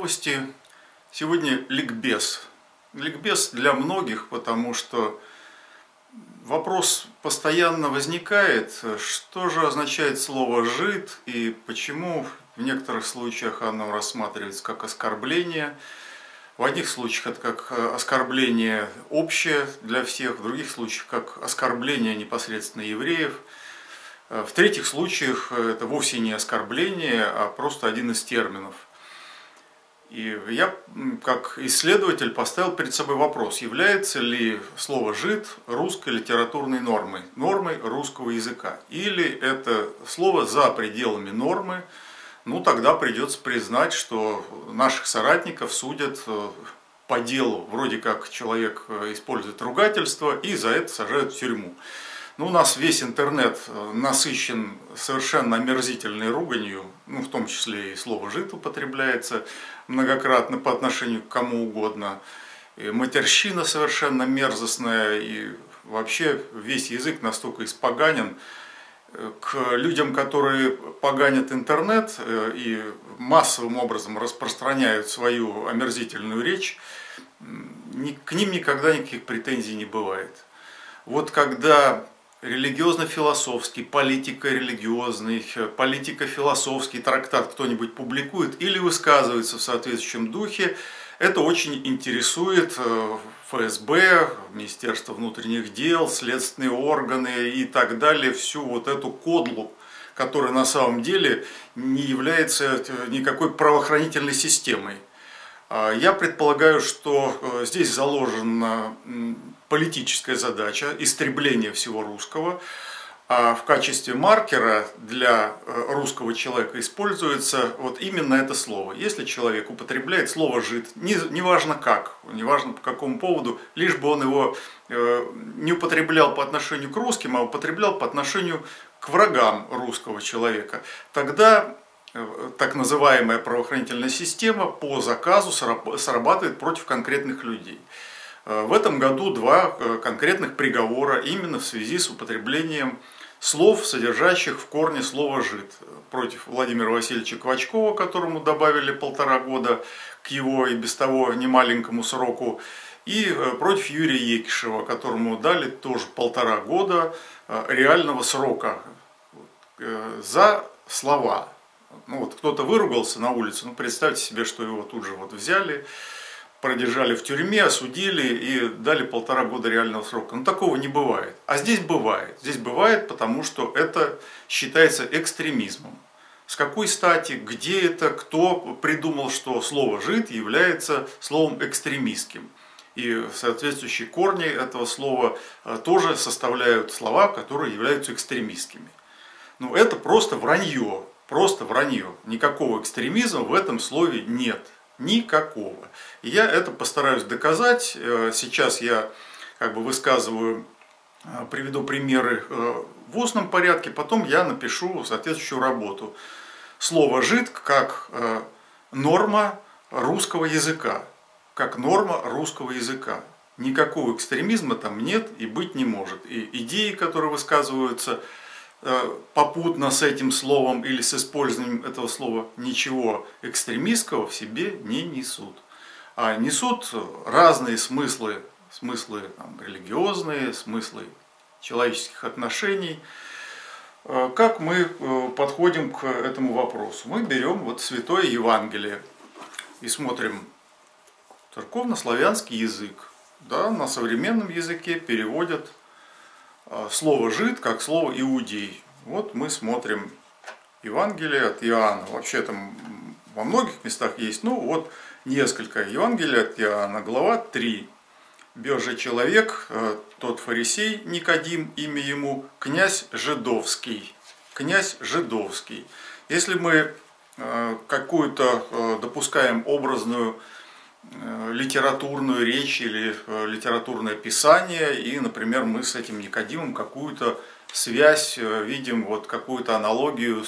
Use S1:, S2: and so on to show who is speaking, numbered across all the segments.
S1: новости. Сегодня ликбез. Ликбез для многих, потому что вопрос постоянно возникает, что же означает слово «жид» и почему в некоторых случаях оно рассматривается как оскорбление. В одних случаях это как оскорбление общее для всех, в других случаях как оскорбление непосредственно евреев. В третьих случаях это вовсе не оскорбление, а просто один из терминов. И я, как исследователь, поставил перед собой вопрос, является ли слово «жид» русской литературной нормой, нормой русского языка. Или это слово за пределами нормы, ну тогда придется признать, что наших соратников судят по делу. Вроде как человек использует ругательство и за это сажают в тюрьму. Ну, у нас весь интернет насыщен совершенно омерзительной руганью, ну, в том числе и слово «жид» употребляется многократно по отношению к кому угодно. И матерщина совершенно мерзостная, и вообще весь язык настолько испоганен. К людям, которые поганят интернет и массовым образом распространяют свою омерзительную речь, к ним никогда никаких претензий не бывает. Вот когда религиозно-философский, политико-религиозный, политико-философский трактат кто-нибудь публикует или высказывается в соответствующем духе, это очень интересует ФСБ, Министерство внутренних дел, следственные органы и так далее, всю вот эту кодлу, которая на самом деле не является никакой правоохранительной системой. Я предполагаю, что здесь заложена политическая задача истребления всего русского, а в качестве маркера для русского человека используется вот именно это слово. Если человек употребляет слово «жид», неважно как, неважно по какому поводу, лишь бы он его не употреблял по отношению к русским, а употреблял по отношению к врагам русского человека, тогда так называемая правоохранительная система по заказу срабатывает против конкретных людей. В этом году два конкретных приговора именно в связи с употреблением слов, содержащих в корне слово «жид». Против Владимира Васильевича Квачкова, которому добавили 1,5 года к его и без того немаленькому сроку, и против Юрия Екишева, которому дали тоже 1,5 года реального срока за слова. Ну вот кто-то выругался на улице, ну представьте себе, что его тут же вот взяли, продержали в тюрьме, осудили и дали 1,5 года реального срока. Но такого не бывает. А здесь бывает. Здесь бывает, потому что это считается экстремизмом. С какой стати, где это, кто придумал, что слово «жид» является словом экстремистским. И соответствующие корни этого слова тоже составляют слова, которые являются экстремистскими. Но это просто вранье. Просто вранье. Никакого экстремизма в этом слове нет. Никакого. И я это постараюсь доказать. Сейчас я как бы высказываю, приведу примеры в устном порядке, потом я напишу соответствующую работу. Слово «жид» как норма русского языка. Как норма русского языка. Никакого экстремизма там нет и быть не может. И идеи, которые высказываются попутно с этим словом или с использованием этого слова, ничего экстремистского в себе не несут. А несут разные смыслы, там, религиозные, смыслы человеческих отношений. Как мы подходим к этому вопросу? Мы берем вот Святое Евангелие и смотрим церковно-славянский язык. Да, на современном языке переводят слово «жид» как слово «иудей». Вот мы смотрим Евангелие от Иоанна. Вообще там во многих местах есть, ну вот несколько. Евангелие от Иоанна, глава 3. «Беж же человек, тот фарисей Никодим, имя ему, князь Жидовский». Князь Жидовский. Если мы какую-то допускаем образную литературную речь или литературное писание, и, например, мы с этим Никодимом какую-то связь видим, вот какую-то аналогию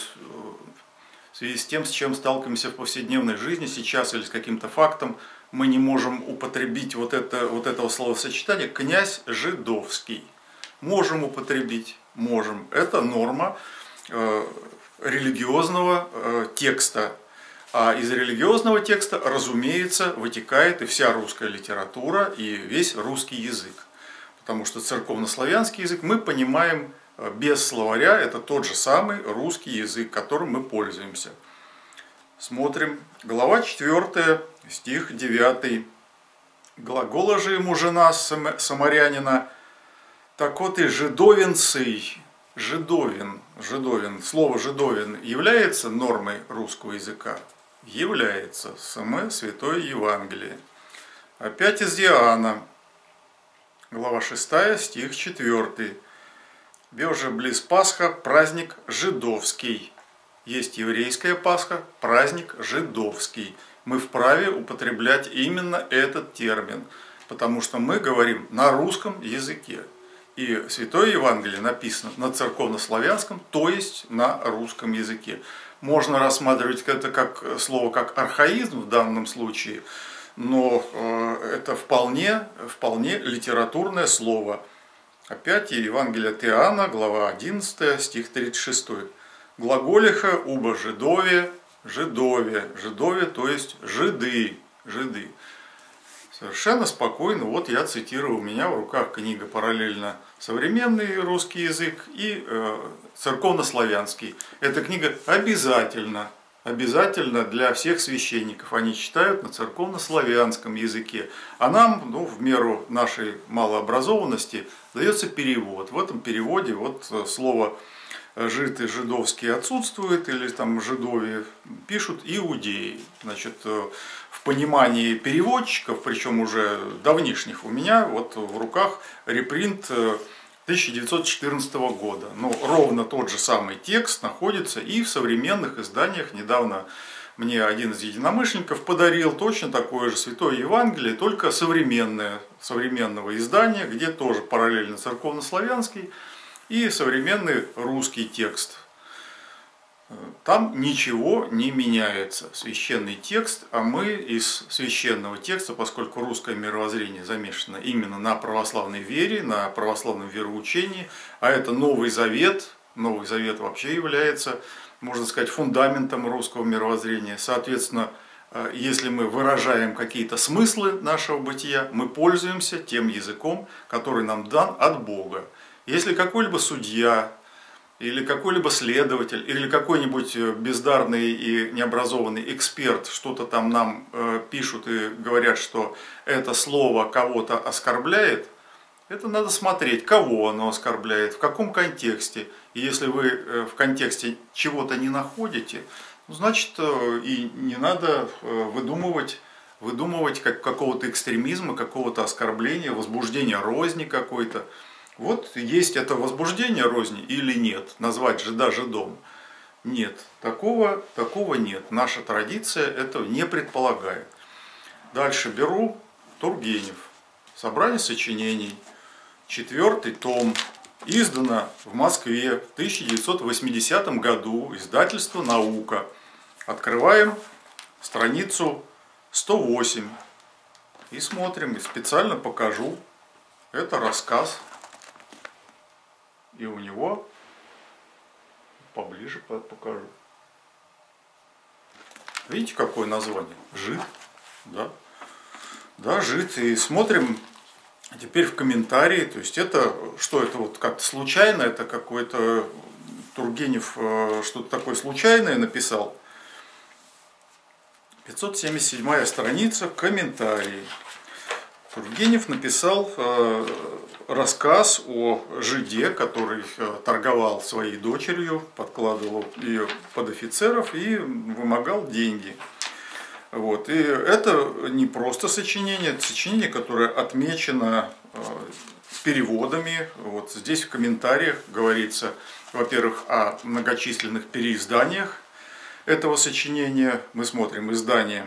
S1: в связи с тем, с чем сталкиваемся в повседневной жизни сейчас или с каким-то фактом, мы не можем употребить вот этого словосочетания «князь Жидовский». Можем употребить, можем. Это норма религиозного текста. А из религиозного текста, разумеется, вытекает и вся русская литература, и весь русский язык. Потому что церковнославянский язык мы понимаем без словаря, это тот же самый русский язык, которым мы пользуемся. Смотрим, глава 4, стих 9. «Глагола же ему жена самарянина, так вот и жидовин сый». Жидовин. Слово жидовин является нормой русского языка? Является. Самое Святое Евангелие. Опять из Иоанна. Глава 6, стих 4. «Беже близ Пасха, праздник жидовский». Есть еврейская Пасха, праздник жидовский. Мы вправе употреблять именно этот термин, потому что мы говорим на русском языке. И Святое Евангелие написано на церковнославянском, то есть на русском языке. Можно рассматривать это как слово как архаизм в данном случае, но это вполне литературное слово. Опять Евангелие от Иоанна, глава 11, стих 36. «Глаголиха уба жидове, жидове, то есть жиды». Совершенно спокойно, вот я цитирую, у меня в руках книга параллельно современный русский язык и церковнославянский. Эта книга обязательно для всех священников. Они читают на церковнославянском языке. А нам, в меру нашей малообразованности, дается перевод. В этом переводе вот слово «жид» и «жидовский» отсутствует, или там «жидове» пишут «иудеи». Значит, в понимании переводчиков, причем уже давнишних, у меня вот в руках репринт 1914 года. Но ровно тот же самый текст находится и в современных изданиях. Недавно мне один из единомышленников подарил точно такое же Святое Евангелие, только современного издания, где тоже параллельно церковнославянский и современный русский текст. Там ничего не меняется. Священный текст, а мы из священного текста, поскольку русское мировоззрение замешано именно на православной вере, на православном вероучении, а это Новый Завет вообще является, можно сказать, фундаментом русского мировоззрения. Соответственно, если мы выражаем какие-то смыслы нашего бытия, мы пользуемся тем языком, который нам дан от Бога. Если какой-либо судья, или какой-либо следователь, или какой-нибудь бездарный и необразованный эксперт что-то там нам пишут и говорят, что это слово кого-то оскорбляет, это надо смотреть, кого оно оскорбляет, в каком контексте. И если вы в контексте чего-то не находите, значит и не надо выдумывать как какого-то экстремизма, какого-то оскорбления, возбуждения розни какой-то. Вот есть это возбуждение розни или нет? Назвать жида жидом? Нет, такого нет. Наша традиция этого не предполагает. Дальше беру Тургенев. Собрание сочинений. 4-й том. Издано в Москве в 1980 году. Издательство «Наука». Открываем страницу 108. И смотрим. И специально покажу. Это рассказ. И у него, поближе покажу. Видите, какое название? Жид. Да, жид. И смотрим теперь в комментарии. То есть это, что это вот как-то случайно, это какой-то Тургенев что-то такое случайное написал. 577 страница, комментарии. Тургенев написал рассказ о жиде, который торговал своей дочерью, подкладывал ее под офицеров и вымогал деньги. Вот. И это не просто сочинение, это сочинение, которое отмечено переводами. Вот здесь в комментариях говорится, во-первых, о многочисленных переизданиях этого сочинения. Мы смотрим издание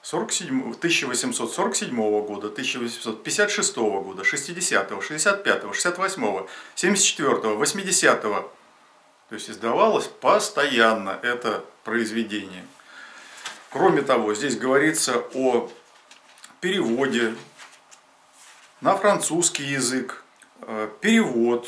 S1: 1847 года, 1856 года, 60-го, 65-го, 68-го, 74-го, 80-го. То есть издавалось постоянно это произведение. Кроме того, здесь говорится о переводе на французский язык. Перевод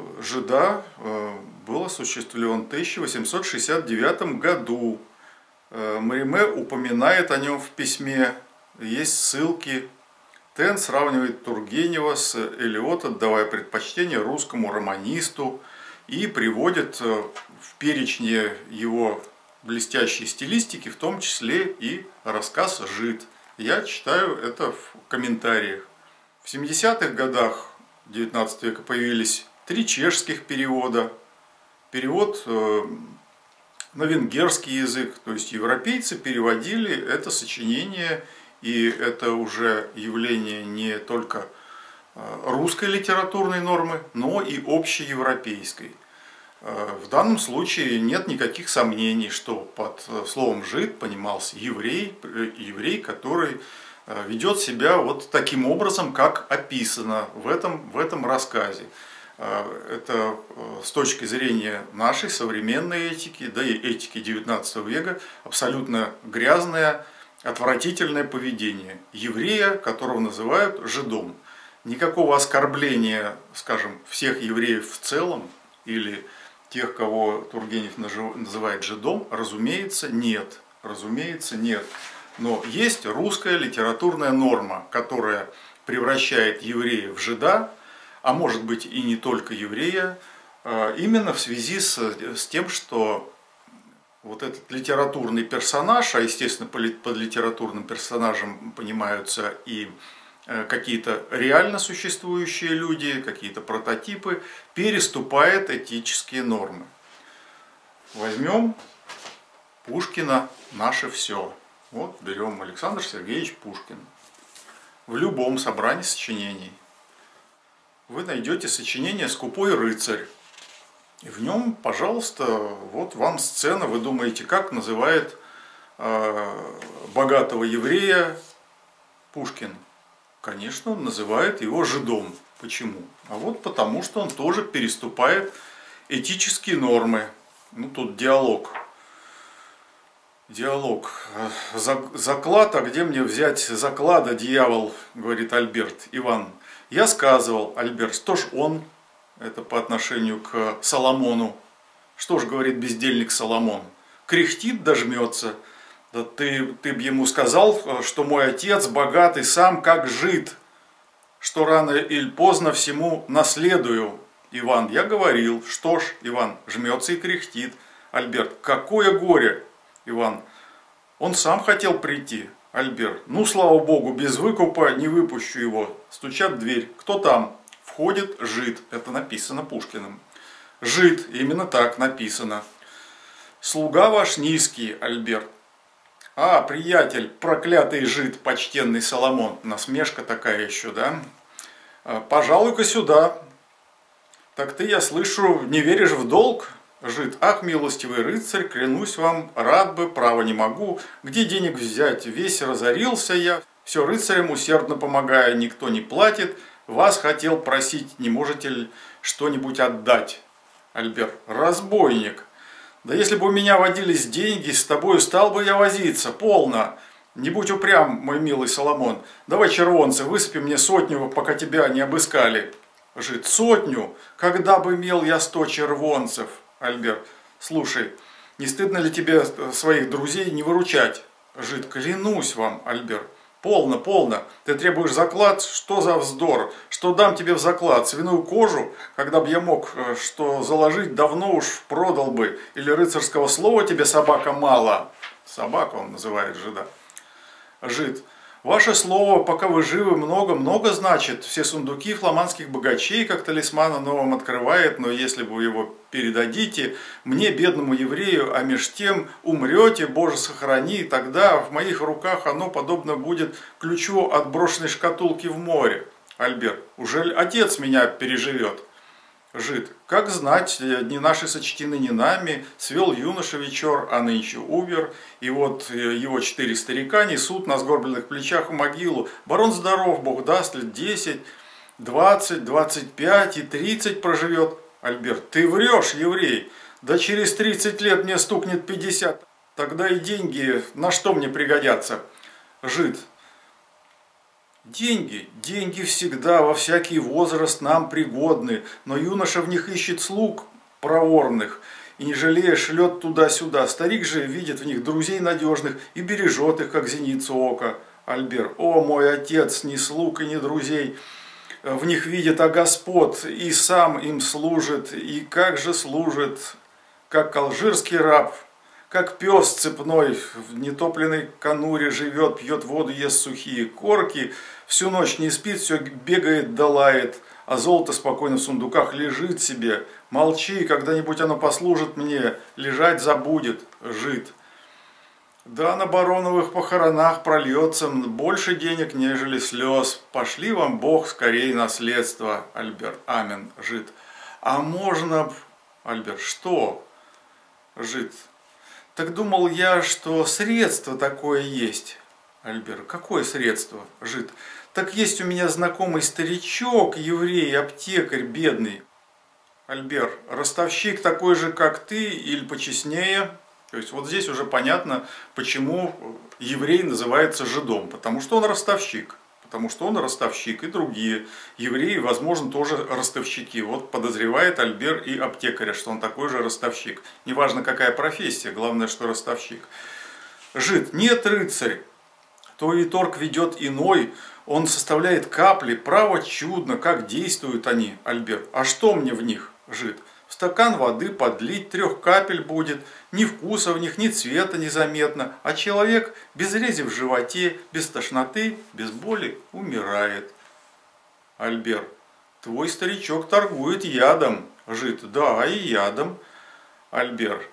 S1: жида был осуществлен в 1869 году. Мариме упоминает о нем в письме, есть ссылки. Тен сравнивает Тургенева с Элиот, отдавая предпочтение русскому романисту, и приводит в перечне его блестящей стилистики, в том числе и рассказ «Жид». Я читаю это в комментариях. В 70-х годах XIX века появились 3 чешских перевода. Перевод на венгерский язык, то есть европейцы переводили это сочинение, и это уже явление не только русской литературной нормы, но и общеевропейской. В данном случае нет никаких сомнений, что под словом «жид» понимался еврей, который ведет себя вот таким образом, как описано в этом рассказе. Это с точки зрения нашей современной этики, да и этики XIX века, абсолютно грязное, отвратительное поведение еврея, которого называют жидом. Никакого оскорбления, скажем, всех евреев в целом или тех, кого Тургенев называет жидом, разумеется, нет. Разумеется, нет. Но есть русская литературная норма, которая превращает еврея в жида, а может быть и не только еврея, именно в связи с тем, что вот этот литературный персонаж, а естественно под литературным персонажем понимаются и какие-то реально существующие люди, какие-то прототипы, переступает этические нормы. Возьмем Пушкина «Наше все». Вот берем Александр Сергеевич Пушкин. В любом собрании сочинений вы найдете сочинение «Скупой рыцарь». И в нем, пожалуйста, вот вам сцена, вы думаете, как называет богатого еврея Пушкин? Конечно, он называет его жидом. Почему? А вот потому, что он тоже переступает этические нормы. Ну, тут диалог. Заклад, а где мне взять заклада, дьявол, говорит Альберт. Иван. Я сказывал, Альберт, что ж он, это по отношению к Соломону. Что ж, говорит бездельник Соломон, кряхтит да жмется. Да ты б ему сказал, что мой отец богатый сам как жид, что рано или поздно всему наследую. Иван, я говорил, что ж, Иван, жмется и кряхтит. Альберт, какое горе. Иван, он сам хотел прийти. Альберт, ну слава богу, без выкупа не выпущу его. Стучат в дверь. Кто там? Входит жид. Это написано Пушкиным. Жид, именно так написано. Слуга ваш низкий, Альберт. А, приятель, проклятый жид, почтенный Соломон. Насмешка такая еще, да? Пожалуй-ка сюда. Так ты, я слышу, не веришь в долг? Жид, ах, милостивый рыцарь, клянусь вам, рад бы, право не могу. Где денег взять? Весь разорился я. Все рыцарям усердно помогая, никто не платит. Вас хотел просить, не можете ли что-нибудь отдать? Альберт, разбойник. Да если бы у меня водились деньги, с тобою стал бы я возиться, полно. Не будь упрям, мой милый Соломон. Давай, червонцы, высыпи мне 100, пока тебя не обыскали. Жид, 100? Когда бы имел я 100 червонцев? Альберт, слушай, не стыдно ли тебе своих друзей не выручать? Жид, клянусь вам, Альберт. Полно, полно. Ты требуешь заклад? Что за вздор? Что дам тебе в заклад? Свиную кожу? Когда бы я мог что заложить, давно уж продал бы. Или рыцарского слова тебе, собака, мало? Собака он называет жида. Жид. Ваше слово, пока вы живы, много-много значит. Все сундуки фламандских богачей, как талисмана новым открывает, но если вы его передадите мне, бедному еврею, а меж тем умрете, Боже сохрани, тогда в моих руках оно подобно будет ключу от брошенной шкатулки в море. Альберт, ужель отец меня переживет? Жид, как знать, дни наши сочтены не нами, свел юноша вечер, а нынче умер, и вот его 4 старика несут на сгорбленных плечах в могилу. Барон здоров, Бог даст, лет 10, 20, 25 и 30 проживет. Альберт, ты врешь, еврей, да через 30 лет мне стукнет 50, тогда и деньги на что мне пригодятся? Жид, деньги всегда во всякий возраст нам пригодны, но юноша в них ищет слуг проворных, и не жалея шлет туда-сюда. Старик же видит в них друзей надежных и бережет их, как зеницу ока. Альбер: о, мой отец, ни слуг и ни друзей в них видит, а Господ, и сам им служит, и как же служит, как алжирский раб, как пес цепной в нетопленной конуре живет, пьет воду, ест сухие корки, всю ночь не спит, все бегает да лает, а золото спокойно в сундуках лежит себе. Молчи, когда-нибудь оно послужит мне, лежать забудет, жид. Да, на бароновых похоронах прольется больше денег, нежели слез. Пошли вам Бог скорее наследство, Альбер. Амин, жид. А можно, Альбер, что? Жид. Так думал я, что средство такое есть. Альбер. Какое средство? Жид. Так есть у меня знакомый старичок, еврей, аптекарь, бедный. Альбер. Ростовщик такой же, как ты, или почестнее? То есть вот здесь уже понятно, почему еврей называется жидом. Потому что он ростовщик. Потому что он ростовщик, и другие евреи, возможно, тоже ростовщики. Вот подозревает Альбер и аптекаря, что он такой же ростовщик. Неважно, какая профессия, главное, что ростовщик. Жид. Нет, рыцарь. Твой торг ведет иной. Он составляет капли. Право чудно, как действуют они, Альбер. А что мне в них, жид? В стакан воды подлить 3 капель будет, ни вкуса в них, ни цвета незаметно, а человек без рези в животе, без тошноты, без боли умирает. Альбер. Твой старичок торгует ядом, жид. Да, и ядом. Альбер.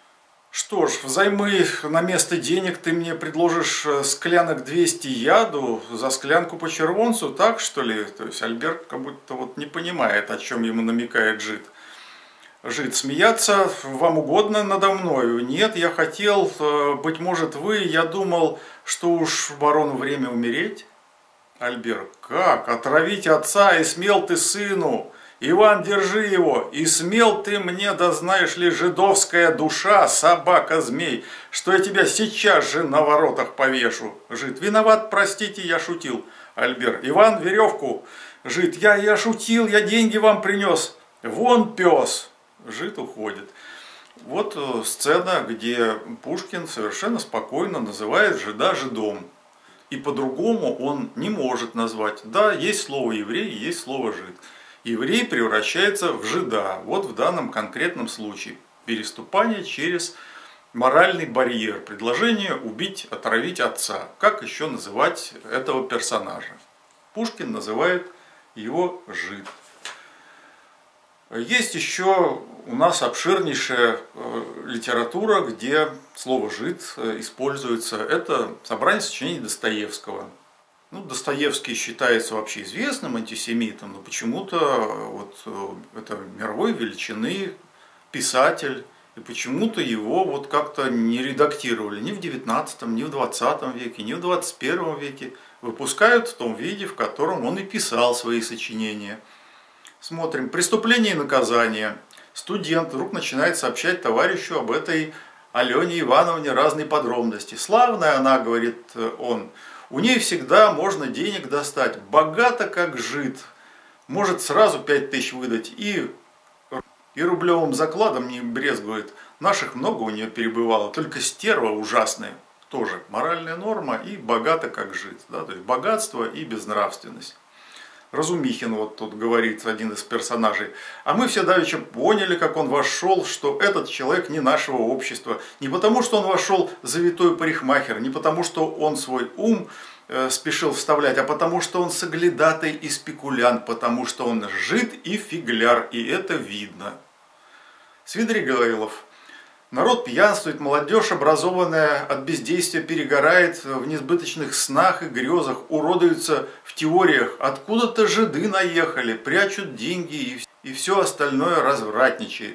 S1: Что ж, взаймы на место денег ты мне предложишь склянок 200 яду за склянку по червонцу, так что ли? То есть Альбер как будто вот не понимает, о чем ему намекает жид. Жид. Смеяться вам угодно надо мною? Нет, я хотел, быть может, вы, я думал, что уж барону время умереть. Альбер. Как? Отравить отца, и смел ты сыну? Иван, держи его, и смел ты мне, да знаешь ли, жидовская душа, собака-змей, что я тебя сейчас же на воротах повешу. Жид. Виноват, простите, я шутил. Альбер. Иван, веревку. Жид. Я шутил, я деньги вам принес. Вон пес. Жид уходит. Вот сцена, где Пушкин совершенно спокойно называет жида жидом. И по-другому он не может назвать. Да, есть слово еврей, есть слово жид. Еврей превращается в жида. Вот в данном конкретном случае. Переступание через моральный барьер. Предложение убить, отравить отца. Как еще называть этого персонажа? Пушкин называет его жид. Есть еще у нас обширнейшая литература, где слово «жид» используется. Это собрание сочинений Достоевского. Ну, Достоевский считается вообще известным антисемитом, но почему-то вот это мировой величины писатель, и почему-то его вот как-то не редактировали ни в 19, ни в 20 веке, ни в 21 веке. Выпускают в том виде, в котором он и писал свои сочинения. Смотрим. Преступление и наказание. Студент вдруг начинает сообщать товарищу об этой Алене Ивановне разные подробности. Славная она, говорит он. У ней всегда можно денег достать. Богата как жид. Может сразу 5000 выдать. И рублевым закладом не брезгует. Наших много у нее перебывало. Только стерва ужасная. Тоже моральная норма и богата как жид. Да? То есть богатство и безнравственность. Разумихин вот тут говорит, один из персонажей. А мы все давеча поняли, как он вошел, что этот человек не нашего общества. Не потому, что он вошел завитой парикмахер, не потому, что он свой ум спешил вставлять, а потому, что он соглядатай и спекулянт, потому, что он жид и фигляр, и это видно. Свидригайлов. Народ пьянствует, молодежь, образованная от бездействия, перегорает в несбыточных снах и грезах, уродуется в теориях. Откуда-то жиды наехали, прячут деньги и все остальное развратничает.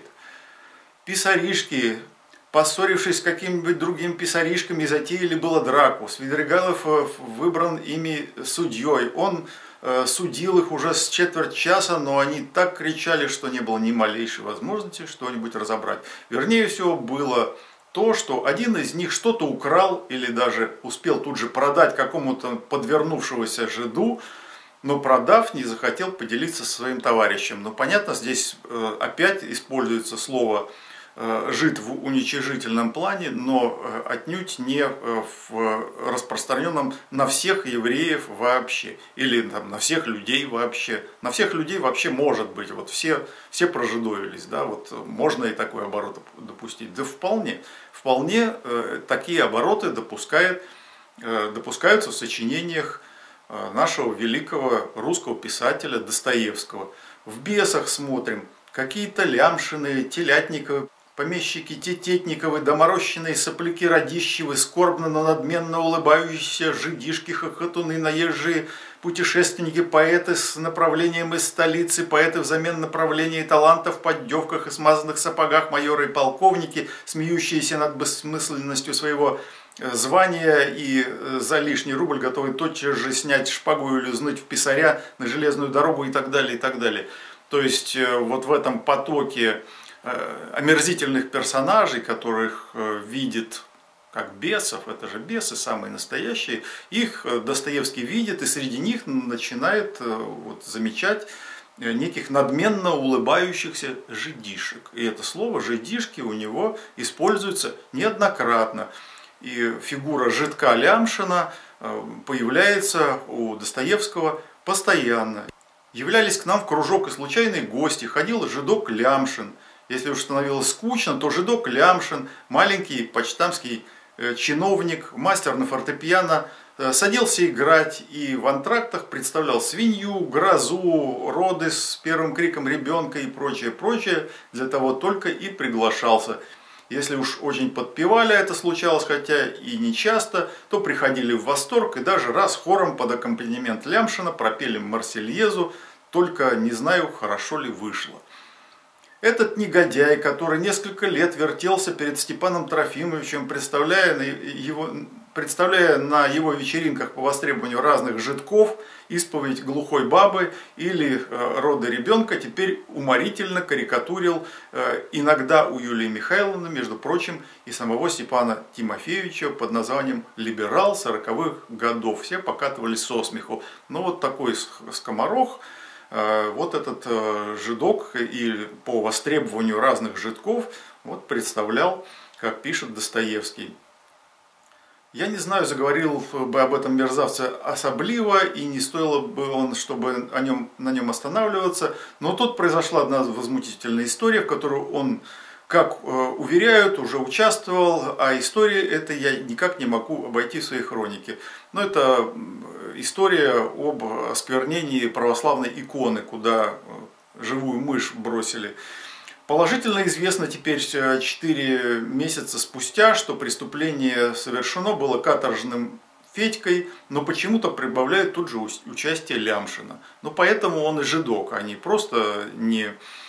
S1: Писаришки, поссорившись с какими-нибудь другими писаришками, затеяли было драку. Свидригайлов выбран ими судьей. Он судил их уже с четверть часа, но они так кричали, что не было ни малейшей возможности что-нибудь разобрать. Вернее всего было то, что один из них что-то украл или даже успел тут же продать какому-то подвернувшемуся жиду, но продав, не захотел поделиться со своим товарищем. Но понятно, здесь опять используется слово жид в уничижительном плане, но отнюдь не в распространенном на всех евреев вообще, или там, на всех людей вообще. На всех людей вообще может быть, вот все прожидовились, да, вот можно и такой оборот допустить. Да вполне такие обороты допускаются в сочинениях нашего великого русского писателя Достоевского. В «Бесах» смотрим, какие-то Лямшины, Телятниковы, помещики Тететниковы, доморощенные сопляки Радищевы, скорбно, но надменно улыбающиеся жидишки, хохотуны, наезжие, путешественники, поэты с направлением из столицы, поэты взамен направления и талантов в поддевках и смазанных сапогах, майоры и полковники, смеющиеся над бессмысленностью своего звания и за лишний рубль готовы тотчас же снять шпагу или лизнуть в писаря на железную дорогу и так далее, и так далее. То есть вот в этом потоке омерзительных персонажей, которых видит как бесов, это же бесы самые настоящие, их Достоевский видит и среди них начинает вот замечать неких надменно улыбающихся жидишек. И это слово «жидишки» у него используется неоднократно. И фигура жидка Лямшина появляется у Достоевского постоянно. Являлись к нам в кружок и случайные гости, ходил жидок Лямшин. Если уж становилось скучно, то жидок Лямшин, маленький почтамский чиновник, мастер на фортепиано, садился играть и в антрактах представлял свинью, грозу, роды с первым криком ребенка и прочее, прочее. Для того только и приглашался. Если уж очень подпевали, это случалось, хотя и не часто, то приходили в восторг и даже раз хором под аккомпанемент Лямшина пропели «Марсельезу», только не знаю, хорошо ли вышло. Этот негодяй, который несколько лет вертелся перед Степаном Трофимовичем, представляя на его вечеринках по востребованию разных жидков, исповедь глухой бабы или роды ребенка, теперь уморительно карикатурил иногда у Юлии Михайловны, между прочим, и самого Степана Тимофеевича под названием «Либерал 40-х годов». Все покатывались со смеху. Но вот такой скоморох, вот этот жидок и по востребованию разных жидков вот представлял, как пишет Достоевский. Я не знаю, заговорил бы об этом мерзавце особливо, и не стоило бы он, чтобы на нем останавливаться, но тут произошла одна возмутительная история, в которую он, как уверяют, уже участвовал, а история эта я никак не могу обойти в своей хронике. Но это история об осквернении православной иконы, куда живую мышь бросили. Положительно известно теперь 4 месяца спустя, что преступление совершено было каторжным Федькой, но почему-то прибавляют тут же участие Лямшина. Но поэтому он и жидок, а не просто не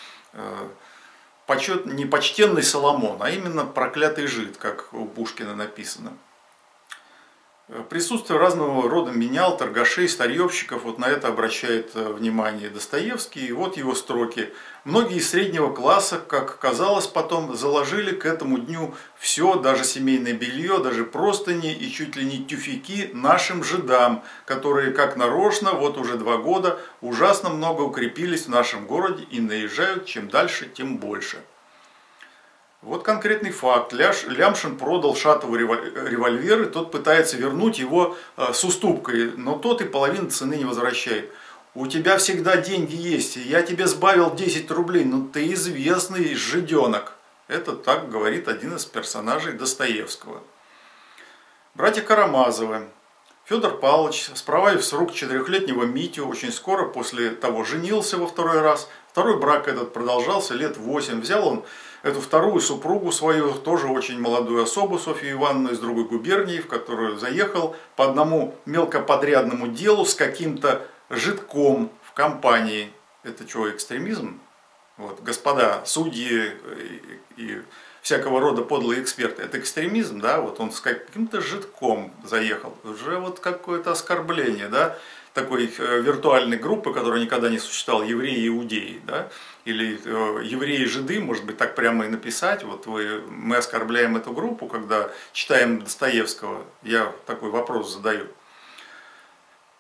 S1: почтенный Соломон, а именно проклятый жид, как у Пушкина написано. Присутствие разного рода менял, торгашей, старьевщиков, вот на это обращает внимание Достоевский. И вот его строки. Многие из среднего класса, как казалось потом, заложили к этому дню все, даже семейное белье, даже простыни и чуть ли не тюфяки нашим жидам, которые, как нарочно, вот уже 2 года ужасно много укрепились в нашем городе и наезжают чем дальше, тем больше. Вот конкретный факт. Лямшин продал Шатову револьвер, и тот пытается вернуть его с уступкой, но тот и половину цены не возвращает. У тебя всегда деньги есть, я тебе сбавил 10 рублей, но ты известный жиденок. Это так говорит один из персонажей Достоевского. Братья Карамазовы. Федор Павлович, спровадив с рук 4-летнего Митю, очень скоро после того женился во 2-й раз. Второй брак этот продолжался лет 8. Взял он эту вторую супругу свою, тоже очень молодую особу, Софью Ивановну из другой губернии, в которую заехал по одному мелкоподрядному делу с каким-то жидком в компании. Это что, экстремизм? Вот, господа судьи и всякого рода подлые эксперты, это экстремизм, да, вот он с каким-то жидком заехал, уже вот какое-то оскорбление, да, такой виртуальной группы, которая никогда не существовала, евреи и иудеи, да, или евреи и жиды, может быть, так прямо и написать, вот мы оскорбляем эту группу, когда читаем Достоевского, я такой вопрос задаю.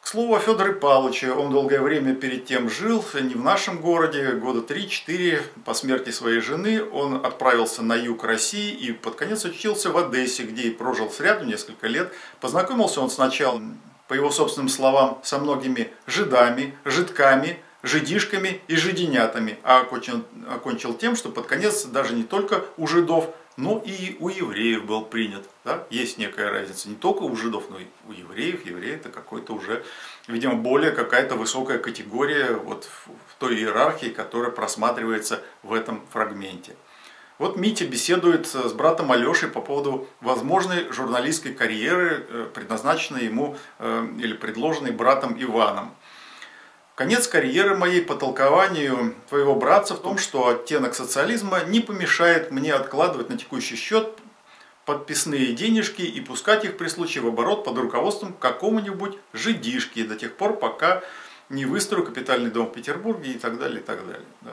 S1: К слову о Федоре Павловиче, он долгое время перед тем жил не в нашем городе, года 3-4 по смерти своей жены он отправился на юг России и под конец учился в Одессе, где и прожил сряду несколько лет. Познакомился он сначала, по его собственным словам, со многими жидами, жидками, жидишками и жиденятами, а окончил тем, что под конец даже не только у жидов, но и у евреев был принят. Да? Есть некая разница не только у жидов, но и у евреев. Евреи это какой-то уже, видимо, более какая-то высокая категория вот в той иерархии, которая просматривается в этом фрагменте. Вот Митя беседует с братом Алешей по поводу возможной журналистской карьеры, предназначенной ему или предложенной братом Иваном. Конец карьеры моей по толкованию твоего братца в том, что оттенок социализма не помешает мне откладывать на текущий счет подписные денежки и пускать их при случае в оборот под руководством какому-нибудь жидишки до тех пор, пока не выстрою капитальный дом в Петербурге и так далее, и так далее. Да?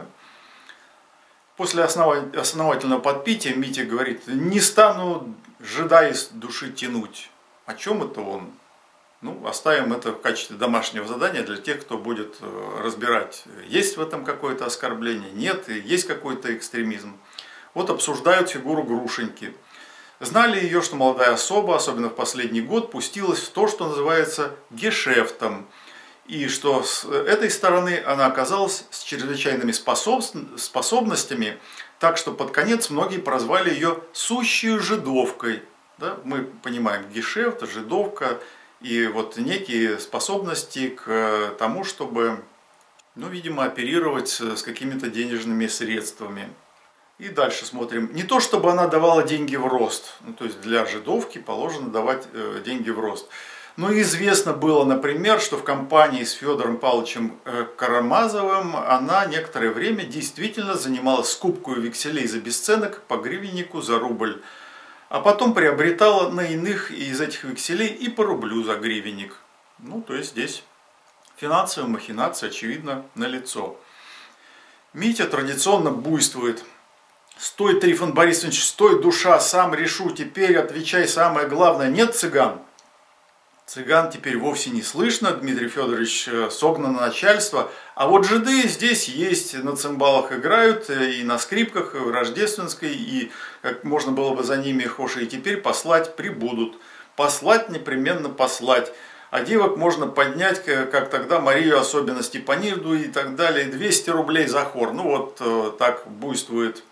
S1: После основательного подпития Митя говорит: не стану жида из души тянуть. О чем это он? Ну, оставим это в качестве домашнего задания для тех, кто будет разбирать, есть в этом какое-то оскорбление, нет, есть какой-то экстремизм. Вот обсуждают фигуру Грушеньки. Знали ее, что молодая особа, особенно в последний год, пустилась в то, что называется гешефтом. И что с этой стороны она оказалась с чрезвычайными способностями, так что под конец многие прозвали ее сущей жидовкой. Да? Мы понимаем, гешефт, жидовка. И вот некие способности к тому, чтобы, ну, видимо, оперировать с какими-то денежными средствами. И дальше смотрим. Не то, чтобы она давала деньги в рост. Ну, то есть для жидовки положено давать деньги в рост. Но известно было, например, что в компании с Федором Павловичем Карамазовым она некоторое время действительно занималась скупкой векселей за бесценок по гривеннику за рубль. А потом приобретала на иных из этих векселей и по рублю за гривенник. Ну, то есть здесь финансовая махинация, очевидно, налицо. Митя традиционно буйствует. Стой, Трифон Борисович, стой, душа, сам решу, теперь отвечай самое главное. Нет цыган? Цыган теперь вовсе не слышно, Дмитрий Федорович согнано начальство. А вот жиды здесь есть, на цимбалах играют, и на скрипках рождественской, и как можно было бы за ними, хоши, и теперь послать прибудут. Послать непременно послать. А девок можно поднять, как тогда Марию, особенно Степаниду и так далее, 200 рублей за хор. Ну вот так буйствует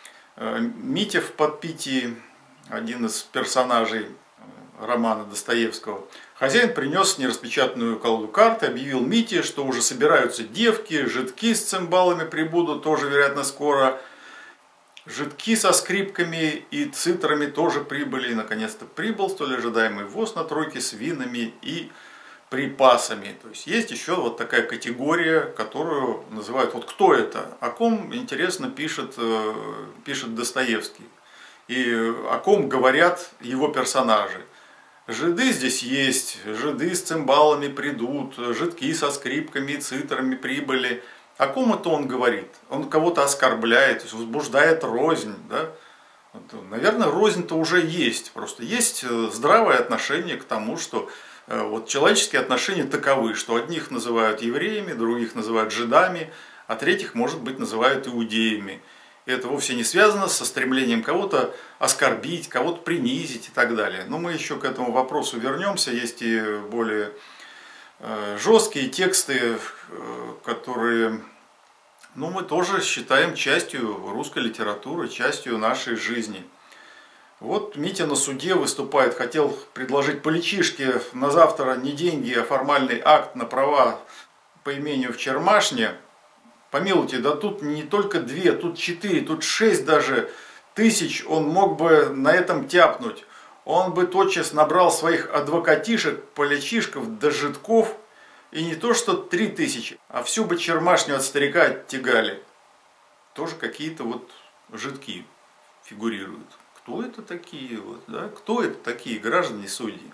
S1: Митя в подпитии, один из персонажей романа Достоевского. Хозяин принес нераспечатанную колоду карт и объявил Мите, что уже собираются девки, жидки с цимбалами прибудут, тоже, вероятно, скоро. Жидки со скрипками и цитрами тоже прибыли. И, наконец-то, прибыл столь ожидаемый воз на тройке с винами и припасами. То есть, есть еще вот такая категория, которую называют, вот кто это, о ком, интересно, пишет Достоевский. И о ком говорят его персонажи. Жиды здесь есть, жиды с цимбалами придут, жидки со скрипками и цитрами прибыли. О ком это он говорит? Он кого-то оскорбляет, то есть возбуждает рознь. Да? Наверное, рознь-то уже есть. Просто есть здравое отношение к тому, что вот человеческие отношения таковы, что одних называют евреями, других называют жидами, а третьих, может быть, называют иудеями. И это вовсе не связано со стремлением кого-то оскорбить, кого-то принизить и так далее. Но мы еще к этому вопросу вернемся. Есть и более жесткие тексты, которые, ну, мы тоже считаем частью русской литературы, частью нашей жизни. Вот Митя на суде выступает, хотел предложить Поличишке на завтра не деньги, а формальный акт на права по имению в Чермашне. Помилуйте, да тут не только 2, тут 4, тут 6 даже тысяч он мог бы на этом тяпнуть. Он бы тотчас набрал своих адвокатишек, полячишков, да жидков, и не то что 3000, а всю бы Чермашню от старика оттягали. Тоже какие-то вот жидки фигурируют. Кто это такие? Вот, да? Кто это такие граждане судьи?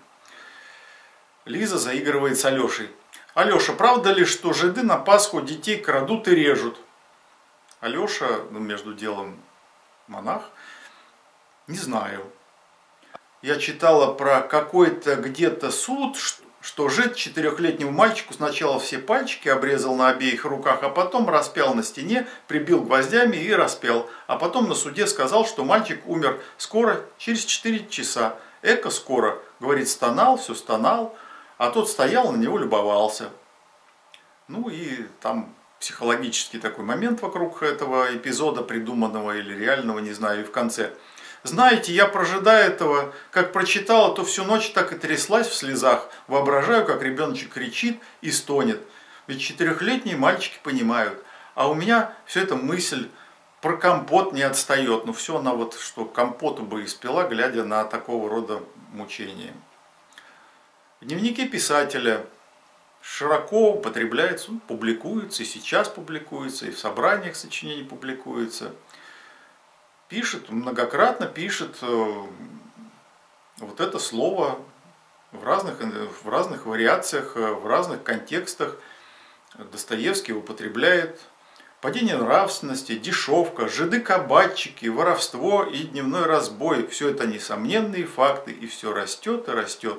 S1: Лиза заигрывает с Алешей. Алеша, правда ли, что жиды на Пасху детей крадут и режут? Алеша, ну, между делом монах, не знаю. Я читала про какой-то где-то суд, что жид 4-летнему мальчику сначала все пальчики обрезал на обеих руках, а потом распял на стене, прибил гвоздями и распял. А потом на суде сказал, что мальчик умер скоро, через 4 часа. Эко скоро, говорит, стонал, все стонал, а тот стоял, на него любовался. Ну и там психологический такой момент вокруг этого эпизода, придуманного или реального, не знаю, и в конце. Знаете, я про жида этого, как прочитала, то всю ночь так и тряслась в слезах. Воображаю, как ребеночек кричит и стонет. Ведь 4-летние мальчики понимают. А у меня все это мысль про компот не отстает. Ну все она вот, что компоту бы испила, глядя на такого рода мучения. В дневнике писателя широко употребляется, публикуется, и сейчас публикуется, и в собраниях сочинений публикуется. Пишет, многократно пишет вот это слово в разных вариациях, в разных контекстах. Достоевский употребляет падение нравственности, дешевка, жиды-кабачики, воровство и дневной разбой. Все это несомненные факты, и все растет и растет.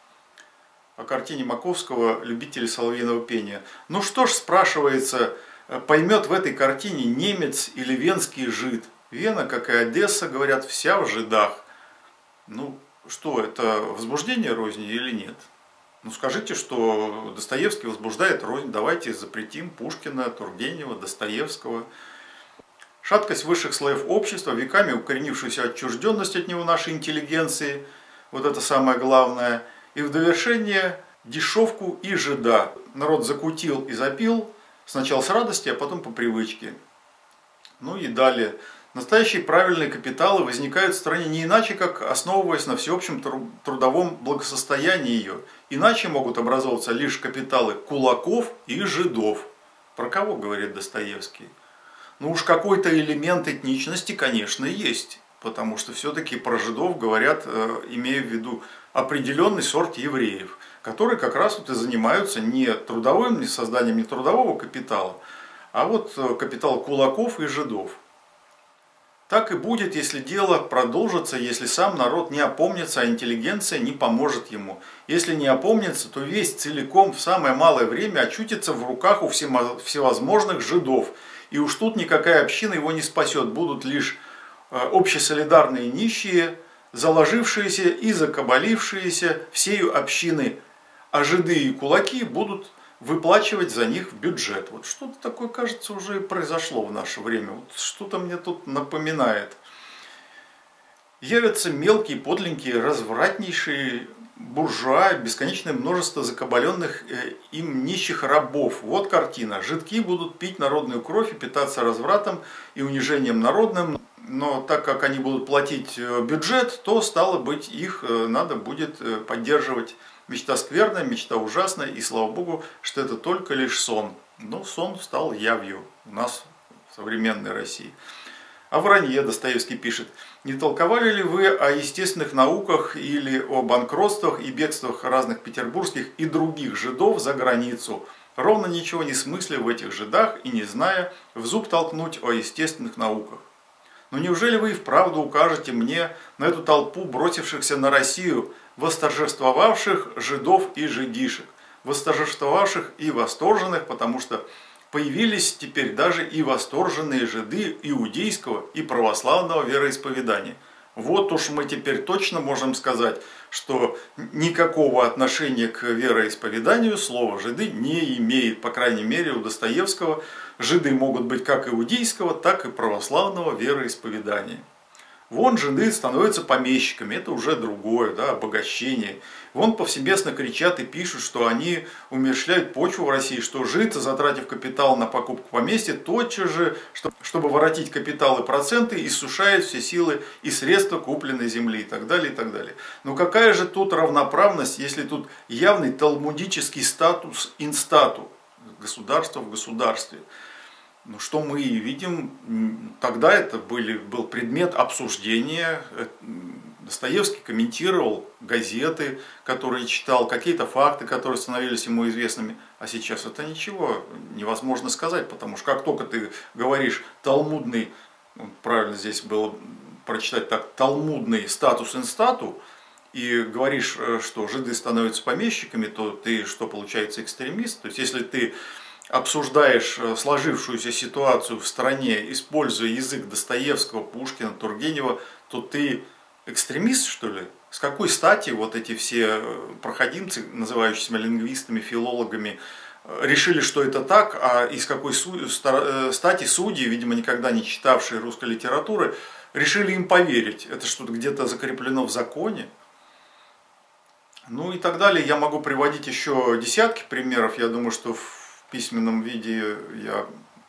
S1: О картине Маковского «Любители соловьиного пения». Ну что ж, спрашивается, поймет в этой картине немец или венский жид? Вена, как и Одесса, говорят, вся в жидах. Ну, что, это возбуждение розни или нет? Ну, скажите, что Достоевский возбуждает рознь. Давайте запретим Пушкина, Тургенева, Достоевского. Шаткость высших слоев общества, веками укоренившуюся отчужденность от него нашей интеллигенции, вот это самое главное. И в довершение дешевку и жида. Народ закутил и запил, сначала с радости, а потом по привычке. Ну и далее. Настоящие правильные капиталы возникают в стране не иначе, как основываясь на всеобщем трудовом благосостоянии ее. Иначе могут образовываться лишь капиталы кулаков и жидов. Про кого говорит Достоевский? Ну уж какой-то элемент этничности, конечно, есть. Потому что все-таки про жидов говорят, имея в виду определенный сорт евреев, которые как раз вот и занимаются не трудовым, не созданием не трудового капитала, а вот капитал кулаков и жидов. Так и будет, если дело продолжится, если сам народ не опомнится, а интеллигенция не поможет ему. Если не опомнится, то весь целиком в самое малое время очутится в руках у всевозможных жидов. И уж тут никакая община его не спасет, будут лишь общесолидарные нищие, заложившиеся и закабалившиеся всею общины, а жиды и кулаки будут выплачивать за них в бюджет. Вот что-то такое, кажется, уже и произошло в наше время. Вот что-то мне тут напоминает. Явятся мелкие, подленькие, развратнейшие буржуа, бесконечное множество закабаленных им нищих рабов. Вот картина. Жидки будут пить народную кровь и питаться развратом и унижением народным. Но так как они будут платить бюджет, то, стало быть, их надо будет поддерживать. Мечта скверная, мечта ужасная, и слава богу, что это только лишь сон. Но сон стал явью у нас в современной России. О вранье Достоевский пишет. Не толковали ли вы о естественных науках или о банкротствах и бегствах разных петербургских и других жидов за границу, ровно ничего не смысля в этих жидах и не зная, в зуб толкнуть о естественных науках? Но неужели вы и вправду укажете мне на эту толпу бросившихся на Россию, восторжествовавших жидов и жидишек, восторжествовавших и восторженных, потому что появились теперь даже и восторженные жиды иудейского и православного вероисповедания. Вот уж мы теперь точно можем сказать, что никакого отношения к вероисповеданию слово «жиды» не имеет, по крайней мере у Достоевского. Жиды могут быть как иудейского, так и православного вероисповедания. Вон жиды становятся помещиками, это уже другое, да, обогащение. Вон повсеместно кричат и пишут, что они умерщвляют почву в России, что жид, затратив капитал на покупку поместья, тотчас же, чтобы воротить капитал и проценты, иссушает все силы и средства купленной земли и так далее, и так далее. Но какая же тут равноправность, если тут явный талмудический статус инстату, государство в государстве? Ну, что мы видим, тогда это был предмет обсуждения. Достоевский комментировал газеты, которые читал, какие-то факты, которые становились ему известными. А сейчас это ничего невозможно сказать, потому что как только ты говоришь талмудный, правильно здесь было прочитать так, талмудный статус инстату, и говоришь, что жиды становятся помещиками, то ты что, получается, экстремист? То есть если ты обсуждаешь сложившуюся ситуацию в стране, используя язык Достоевского, Пушкина, Тургенева, то ты экстремист, что ли? С какой стати вот эти все проходимцы, называющие себя лингвистами, филологами, решили, что это так, а из какой стати судьи, видимо, никогда не читавшие русской литературы, решили им поверить? Это что-то где-то закреплено в законе? Ну и так далее. Я могу приводить еще десятки примеров. Я думаю, что в письменном виде я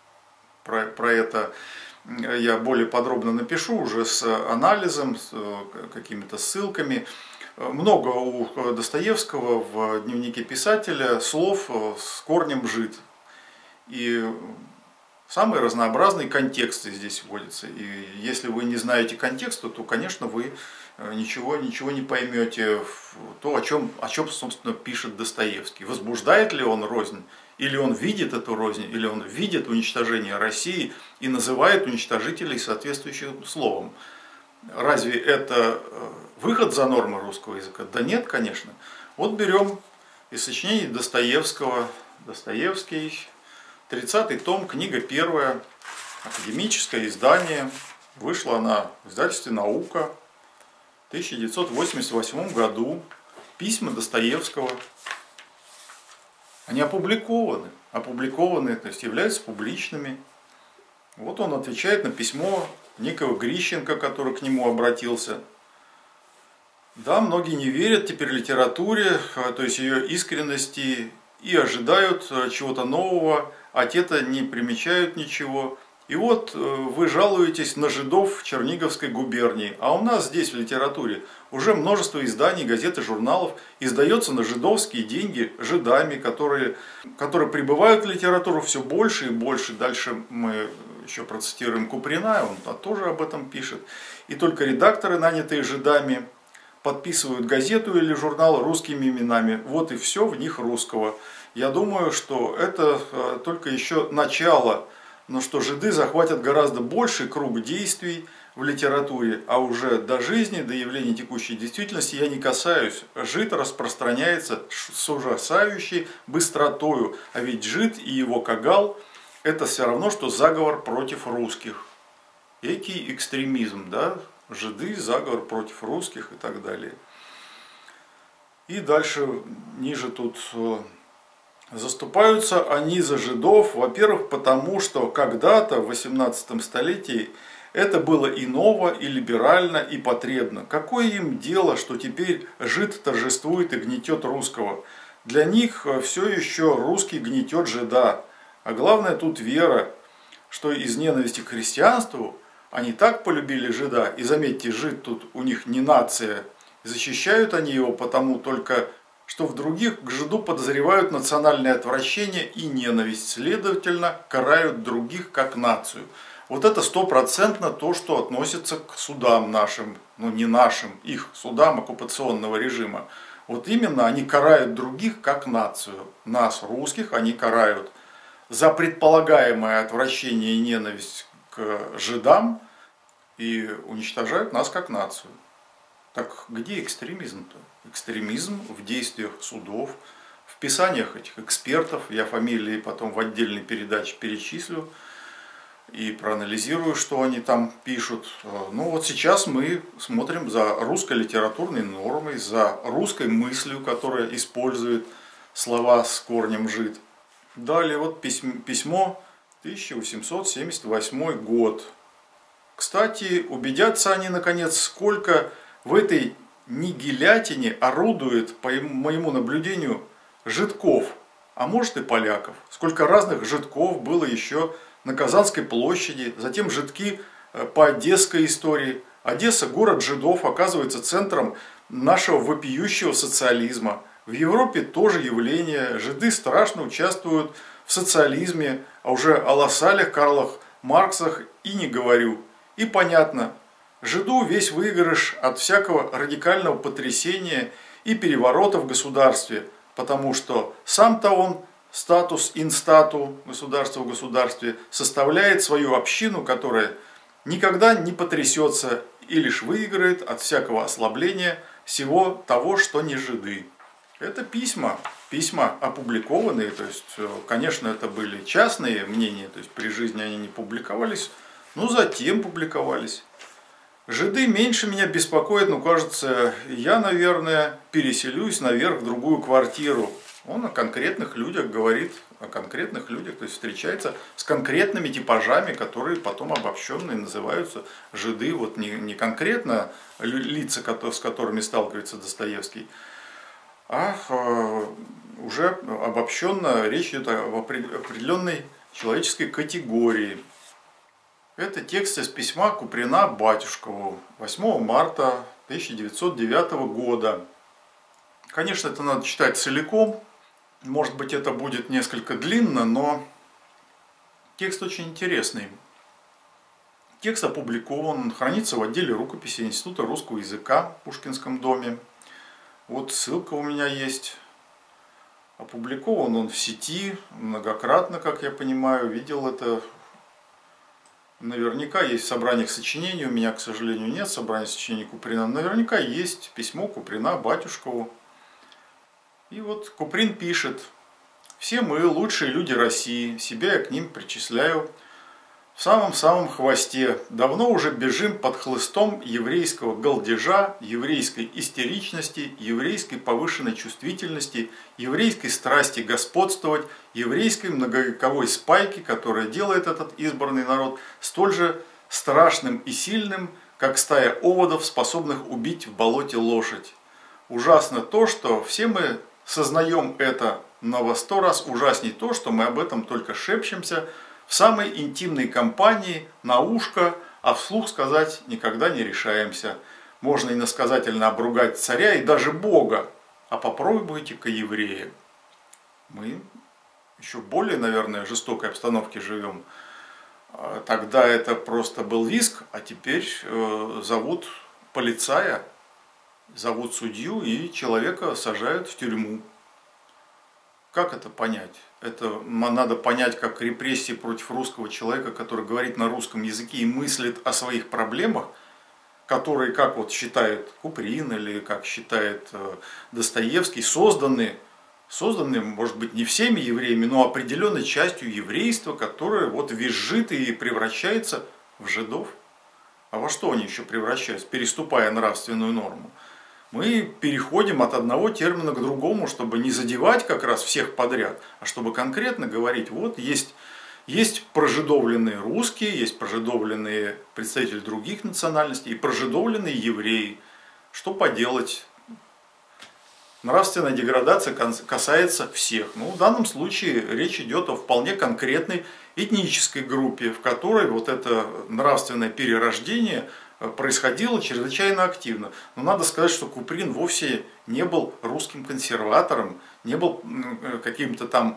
S1: про это я более подробно напишу, уже с анализом, с какими-то ссылками. Много у Достоевского в дневнике писателя слов с корнем «жид». И самые разнообразные контексты здесь вводятся. И если вы не знаете контекста, то, конечно, вы ничего не поймете в то, о чем, собственно, пишет Достоевский. Возбуждает ли он рознь? Или он видит эту рознь, или он видит уничтожение России и называет уничтожителей соответствующим словом. Разве это выход за нормы русского языка? Да нет, конечно. Вот берем из сочинений Достоевского. Достоевский, 30-й том, книга 1, академическое издание. Вышла она в издательстве «Наука» в 1988 году. Письма Достоевского. Они опубликованы, то есть являются публичными. Вот он отвечает на письмо некого Грищенко, который к нему обратился. Да, многие не верят теперь литературе, то есть ее искренности, и ожидают чего-то нового, а те-то не примечают ничего. И вот вы жалуетесь на жидов в Черниговской губернии, а у нас здесь в литературе уже множество изданий, газет и журналов издается на жидовские деньги жидами, которые прибывают в литературу все больше и больше. Дальше мы еще процитируем Куприна, он тоже об этом пишет. И только редакторы, нанятые жидами, подписывают газету или журнал русскими именами. Вот и все в них русского. Я думаю, что это только еще начало, но что жиды захватят гораздо больший круг действий в литературе, а уже до жизни, до явления текущей действительности я не касаюсь. Жид распространяется с ужасающей быстротою, а ведь жид и его кагал – это все равно, что заговор против русских. Экий экстремизм, да? Жиды, заговор против русских и так далее. И дальше, ниже тут заступаются они за жидов, во-первых, потому что когда-то в 18 столетии это было и ново, и либерально, и потребно. Какое им дело, что теперь жид торжествует и гнетет русского? Для них все еще русский гнетет жида. А главное тут вера, что из ненависти к христианству они так полюбили жида, и заметьте, жид тут у них не нация, защищают они его потому только, что в других к жиду подозревают национальное отвращение и ненависть, следовательно, карают других как нацию. Вот это 100% то, что относится к судам нашим, ну не нашим, их судам оккупационного режима. Вот именно они карают других как нацию. Нас, русских, они карают за предполагаемое отвращение и ненависть к жидам и уничтожают нас как нацию. Так где экстремизм-то? Экстремизм в действиях судов, в писаниях этих экспертов. Я фамилии потом в отдельной передаче перечислю и проанализирую, что они там пишут. Ну вот сейчас мы смотрим за русской литературной нормой, за русской мыслью, которая использует слова с корнем жид. Далее вот письмо 1878 год. Кстати, убедятся они наконец, сколько в этой нигилятине орудует, по моему наблюдению, жидков, а может и поляков. Сколько разных жидков было еще на Казанской площади, затем жидки по одесской истории. Одесса, город жидов, оказывается центром нашего вопиющего социализма. В Европе тоже явление. Жиды страшно участвуют в социализме, а уже о Лассалях, Карлах Марксах и не говорю. И понятно, жиду весь выигрыш от всякого радикального потрясения и переворота в государстве, потому что сам-то он статус инстату, государство в государстве, составляет свою общину, которая никогда не потрясется и лишь выиграет от всякого ослабления всего того, что не жиды. Это письма опубликованные, то есть, конечно, это были частные мнения, то есть при жизни они не публиковались, но затем публиковались. Жиды меньше меня беспокоят, но кажется, я, наверное, переселюсь наверх в другую квартиру. Он о конкретных людях говорит, о конкретных людях, то есть встречается с конкретными типажами, которые потом обобщенные называются жиды. Вот не конкретно лица, с которыми сталкивается Достоевский, а уже обобщенно речь идет об определенной человеческой категории. Это текст из письма Куприна Батюшкову 8 марта 1909 года. Конечно, это надо читать целиком. Может быть, это будет несколько длинно, но текст очень интересный. Текст опубликован, хранится в отделе рукописи Института русского языка в Пушкинском доме. Вот ссылка у меня есть. Опубликован он в сети многократно, как я понимаю. Видел это. Наверняка есть в собраниях сочинений. У меня, к сожалению, нет собрания сочинений Куприна. Наверняка есть письмо Куприна Батюшкову. И вот Куприн пишет: «Все мы лучшие люди России, себя я к ним причисляю, в самом-самом хвосте. Давно уже бежим под хлыстом еврейского галдежа, еврейской истеричности, еврейской повышенной чувствительности, еврейской страсти господствовать, еврейской многовековой спайки, которая делает этот избранный народ столь же страшным и сильным, как стая оводов, способных убить в болоте лошадь. Ужасно то, что все мы сознаем это, но во 100 раз ужасней то, что мы об этом только шепчемся в самой интимной компании, на ушко, а вслух сказать никогда не решаемся. Можно иносказательно обругать царя и даже Бога, а попробуйте-ка еврея». Мы еще более, наверное, жестокой обстановке живем. Тогда это просто был визг, а теперь зовут полицая, зовут судью, и человека сажают в тюрьму. Как это понять? Это надо понять как репрессии против русского человека, который говорит на русском языке и мыслит о своих проблемах, которые, как вот считает Куприн или как считает Достоевский, созданы, может быть, не всеми евреями, но определенной частью еврейства, которое вот визжит и превращается в жидов. А во что они еще превращаются, переступая нравственную норму? Мы переходим от одного термина к другому, чтобы не задевать как раз всех подряд, а чтобы конкретно говорить: вот есть прожидовленные русские, есть прожидовленные представители других национальностей и прожидовленные евреи. Что поделать? Нравственная деградация касается всех. Ну, в данном случае речь идет о вполне конкретной этнической группе, в которой вот это нравственное перерождение происходило чрезвычайно активно. Но надо сказать, что Куприн вовсе не был русским консерватором, не был каким-то там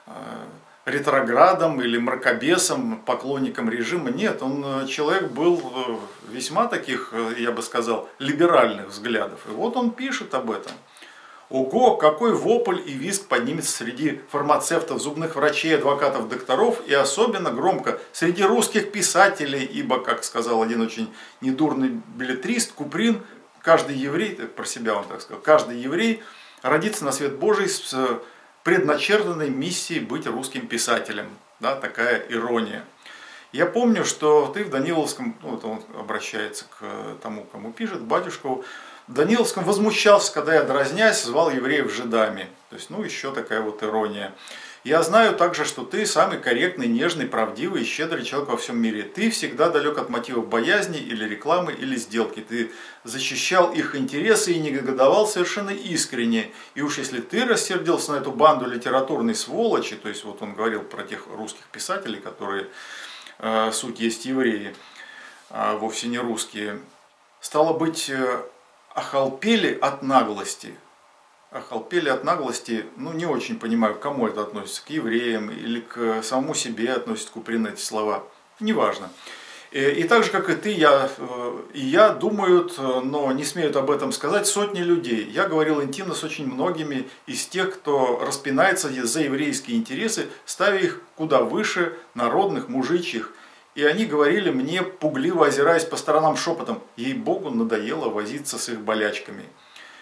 S1: ретроградом или мракобесом, поклонником режима. Нет, он человек был весьма таких, я бы сказал, либеральных взглядов. И вот он пишет об этом. Ого, какой вопль и визг поднимется среди фармацевтов, зубных врачей, адвокатов, докторов и особенно громко среди русских писателей, ибо, как сказал один очень недурный беллетрист Куприн, каждый еврей, про себя он так сказал, каждый еврей родится на свет Божий с предначертанной миссией быть русским писателем. Да, такая ирония. Я помню, что ты в Даниловском, ну, вот он обращается к тому, кому пишет, Батюшкову, в Даниловском возмущался, когда я, дразнясь, звал евреев жидами. То есть, ну, еще такая вот ирония. Я знаю также, что ты самый корректный, нежный, правдивый и щедрый человек во всем мире. Ты всегда далек от мотивов боязни или рекламы, или сделки. Ты защищал их интересы и негодовал совершенно искренне. И уж если ты рассердился на эту банду литературной сволочи, то есть вот он говорил про тех русских писателей, которые суть есть евреи, а вовсе не русские, стало быть, охолпели от наглости. Охолпели от наглости, ну, не очень понимаю, к кому это относится, к евреям или к самому себе относит Куприн эти слова, неважно. И так же, как и ты, я думают, но не смеют об этом сказать сотни людей. Я говорил интимно с очень многими из тех, кто распинается за еврейские интересы, ставя их куда выше народных, мужичьих. И они говорили мне, пугливо озираясь по сторонам шепотом: ей-богу, надоело возиться с их болячками.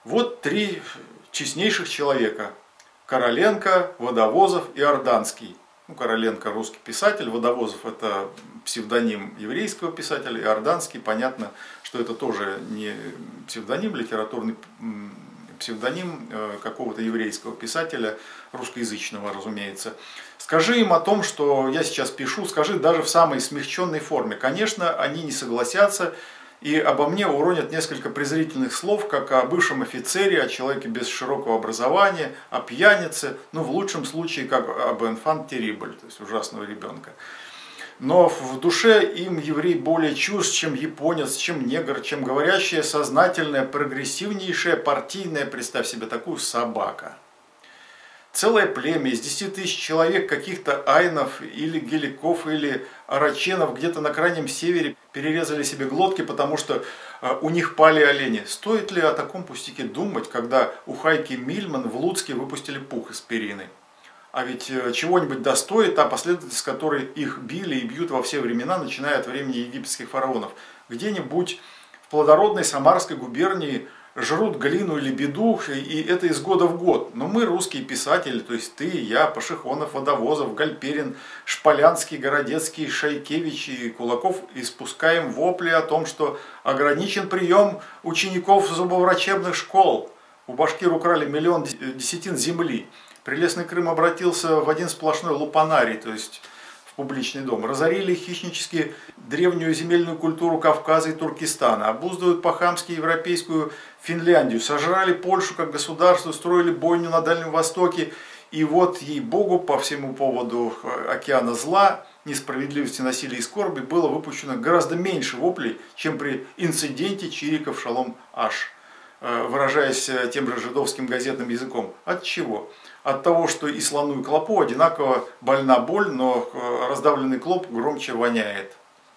S1: Вот три честнейших человека: Короленко, Водовозов и Орданский. Ну, Короленко русский писатель, Водовозов это псевдоним еврейского писателя, и Орданский, понятно, что это тоже не псевдоним, литературный псевдоним какого-то еврейского писателя, русскоязычного, разумеется. Скажи им о том, что я сейчас пишу, скажи даже в самой смягченной форме. Конечно, они не согласятся и обо мне уронят несколько презрительных слов, как о бывшем офицере, о человеке без широкого образования, о пьянице, ну в лучшем случае как об enfant terrible, то есть ужасного ребенка. Но в душе им еврей более чужд, чем японец, чем негр, чем говорящая, сознательная, прогрессивнейшая, партийная, представь себе, такую собака. Целое племя из 10 тысяч человек, каких-то айнов или геликов или араченов где-то на крайнем севере перерезали себе глотки, потому что у них пали олени. Стоит ли о таком пустяке думать, когда у Хайки Мильман в Луцке выпустили пух из перины? А ведь чего-нибудь достоит та последовательность, которой их били и бьют во все времена, начиная от времени египетских фараонов. Где-нибудь в плодородной Самарской губернии жрут глину или беду, и это из года в год. Но мы, русские писатели, то есть ты, я, Пашихонов, Водовозов, Гальперин, Шполянский, Городецкий, Шайкевич и Кулаков, испускаем вопли о том, что ограничен прием учеников зубоврачебных школ. У башкир украли 1 000 000 десятин земли. Прелестный Крым обратился в один сплошной лупанарий, то есть в публичный дом. Разорили хищнически древнюю земельную культуру Кавказа и Туркестана, обуздывают по-хамски европейскую Финляндию, сожрали Польшу как государство, строили бойню на Дальнем Востоке. И вот, ей-богу, по всему поводу океана зла, несправедливости, насилия и скорби было выпущено гораздо меньше воплей, чем при инциденте Чириков Шалом Аш, выражаясь тем же жидовским газетным языком. От чего? От того, что и слону, и клопу одинаково больна боль, но раздавленный клоп громче воняет.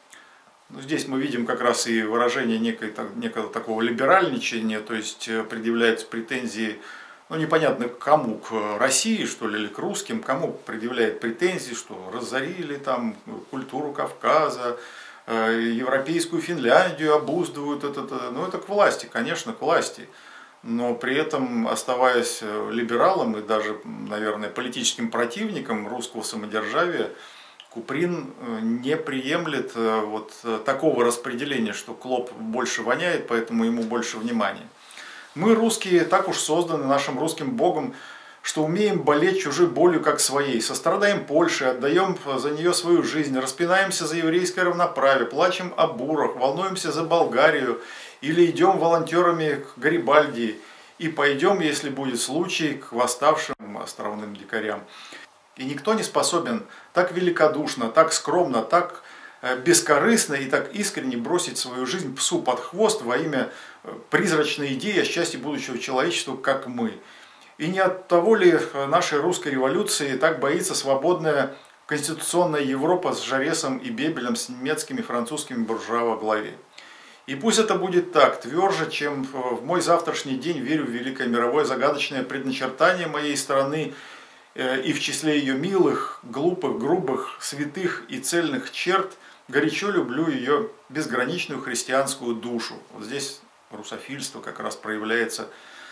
S1: Ну, здесь мы видим как раз и выражение некого такого либеральничания, то есть предъявляются претензии, ну непонятно кому, к России что ли, или к русским, кому предъявляет претензии, что разорили там культуру Кавказа, европейскую Финляндию обуздывают, ну это к власти, конечно, к власти. Но при этом, оставаясь либералом и даже, наверное, политическим противником русского самодержавия, Куприн не приемлет вот такого распределения, что клоп больше воняет, поэтому ему больше внимания. Мы, русские, так уж созданы нашим русским богом, что умеем болеть чужой болью как своей, сострадаем Польше, отдаем за нее свою жизнь, распинаемся за еврейское равноправие, плачем о бурах, волнуемся за Болгарию, или идем волонтерами к Гарибальди и пойдем, если будет случай, к восставшим островным дикарям. И никто не способен так великодушно, так скромно, так бескорыстно и так искренне бросить свою жизнь псу под хвост во имя призрачной идеи о счастье будущего человечества, как мы. И не от того ли нашей русской революции так боится свободная конституционная Европа с Жаресом и Бебелем, с немецкими и французскими буржуа во главе? И пусть это будет так, тверже, чем в мой завтрашний день верю в великое мировое загадочное предначертание моей страны, и в числе ее милых, глупых, грубых, святых и цельных черт горячо люблю ее безграничную христианскую душу. Вот здесь русофильство как раз проявляется,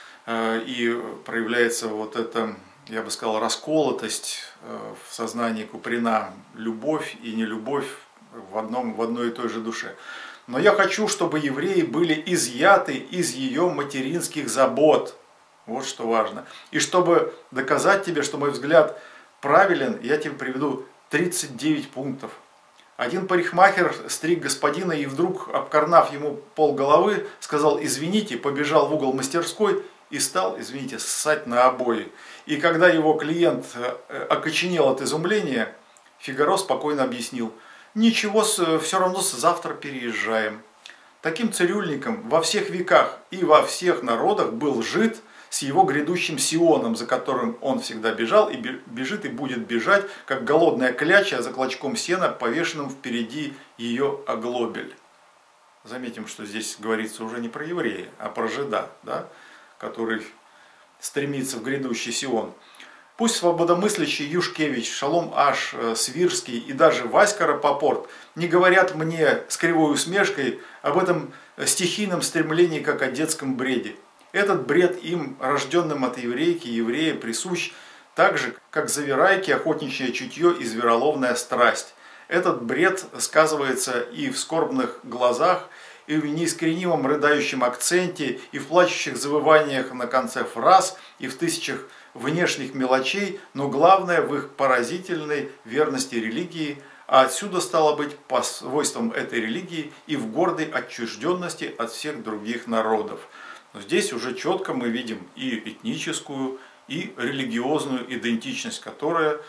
S1: и проявляется вот эта, я бы сказал, расколотость в сознании Куприна, любовь и нелюбовь в одной и той же душе. Но я хочу, чтобы евреи были изъяты из ее материнских забот. Вот что важно. И чтобы доказать тебе, что мой взгляд правилен, я тебе приведу 39 пунктов. Один парикмахер стриг господина и вдруг, обкорнав ему полголовы, сказал «извините», побежал в угол мастерской и стал, извините, ссать на обои. И когда его клиент окоченел от изумления, Фигаро спокойно объяснил: «Ничего, все равно завтра переезжаем». Таким цирюльником во всех веках и во всех народах был жид с его грядущим Сионом, за которым он всегда бежал, и бежит и будет бежать, как голодная кляча за клочком сена, повешенным впереди ее оглобель. Заметим, что здесь говорится уже не про еврея, а про жида, да, который стремится в грядущий Сион. Пусть свободомыслящий Юшкевич, Шалом Аш, Свирский и даже Васька Рапопорт не говорят мне с кривой усмешкой об этом стихийном стремлении, как о детском бреде. Этот бред им, рожденным от еврейки, еврея, присущ так же, как завирайки, охотничье чутье и звероловная страсть. Этот бред сказывается и в скорбных глазах, и в неискоренимом рыдающем акценте, и в плачущих завываниях на конце фраз, и в тысячах внешних мелочей, но главное в их поразительной верности религии, а отсюда стало быть по свойствам этой религии и в гордой отчужденности от всех других народов. Но здесь уже четко мы видим и этническую, и религиозную идентичность, которая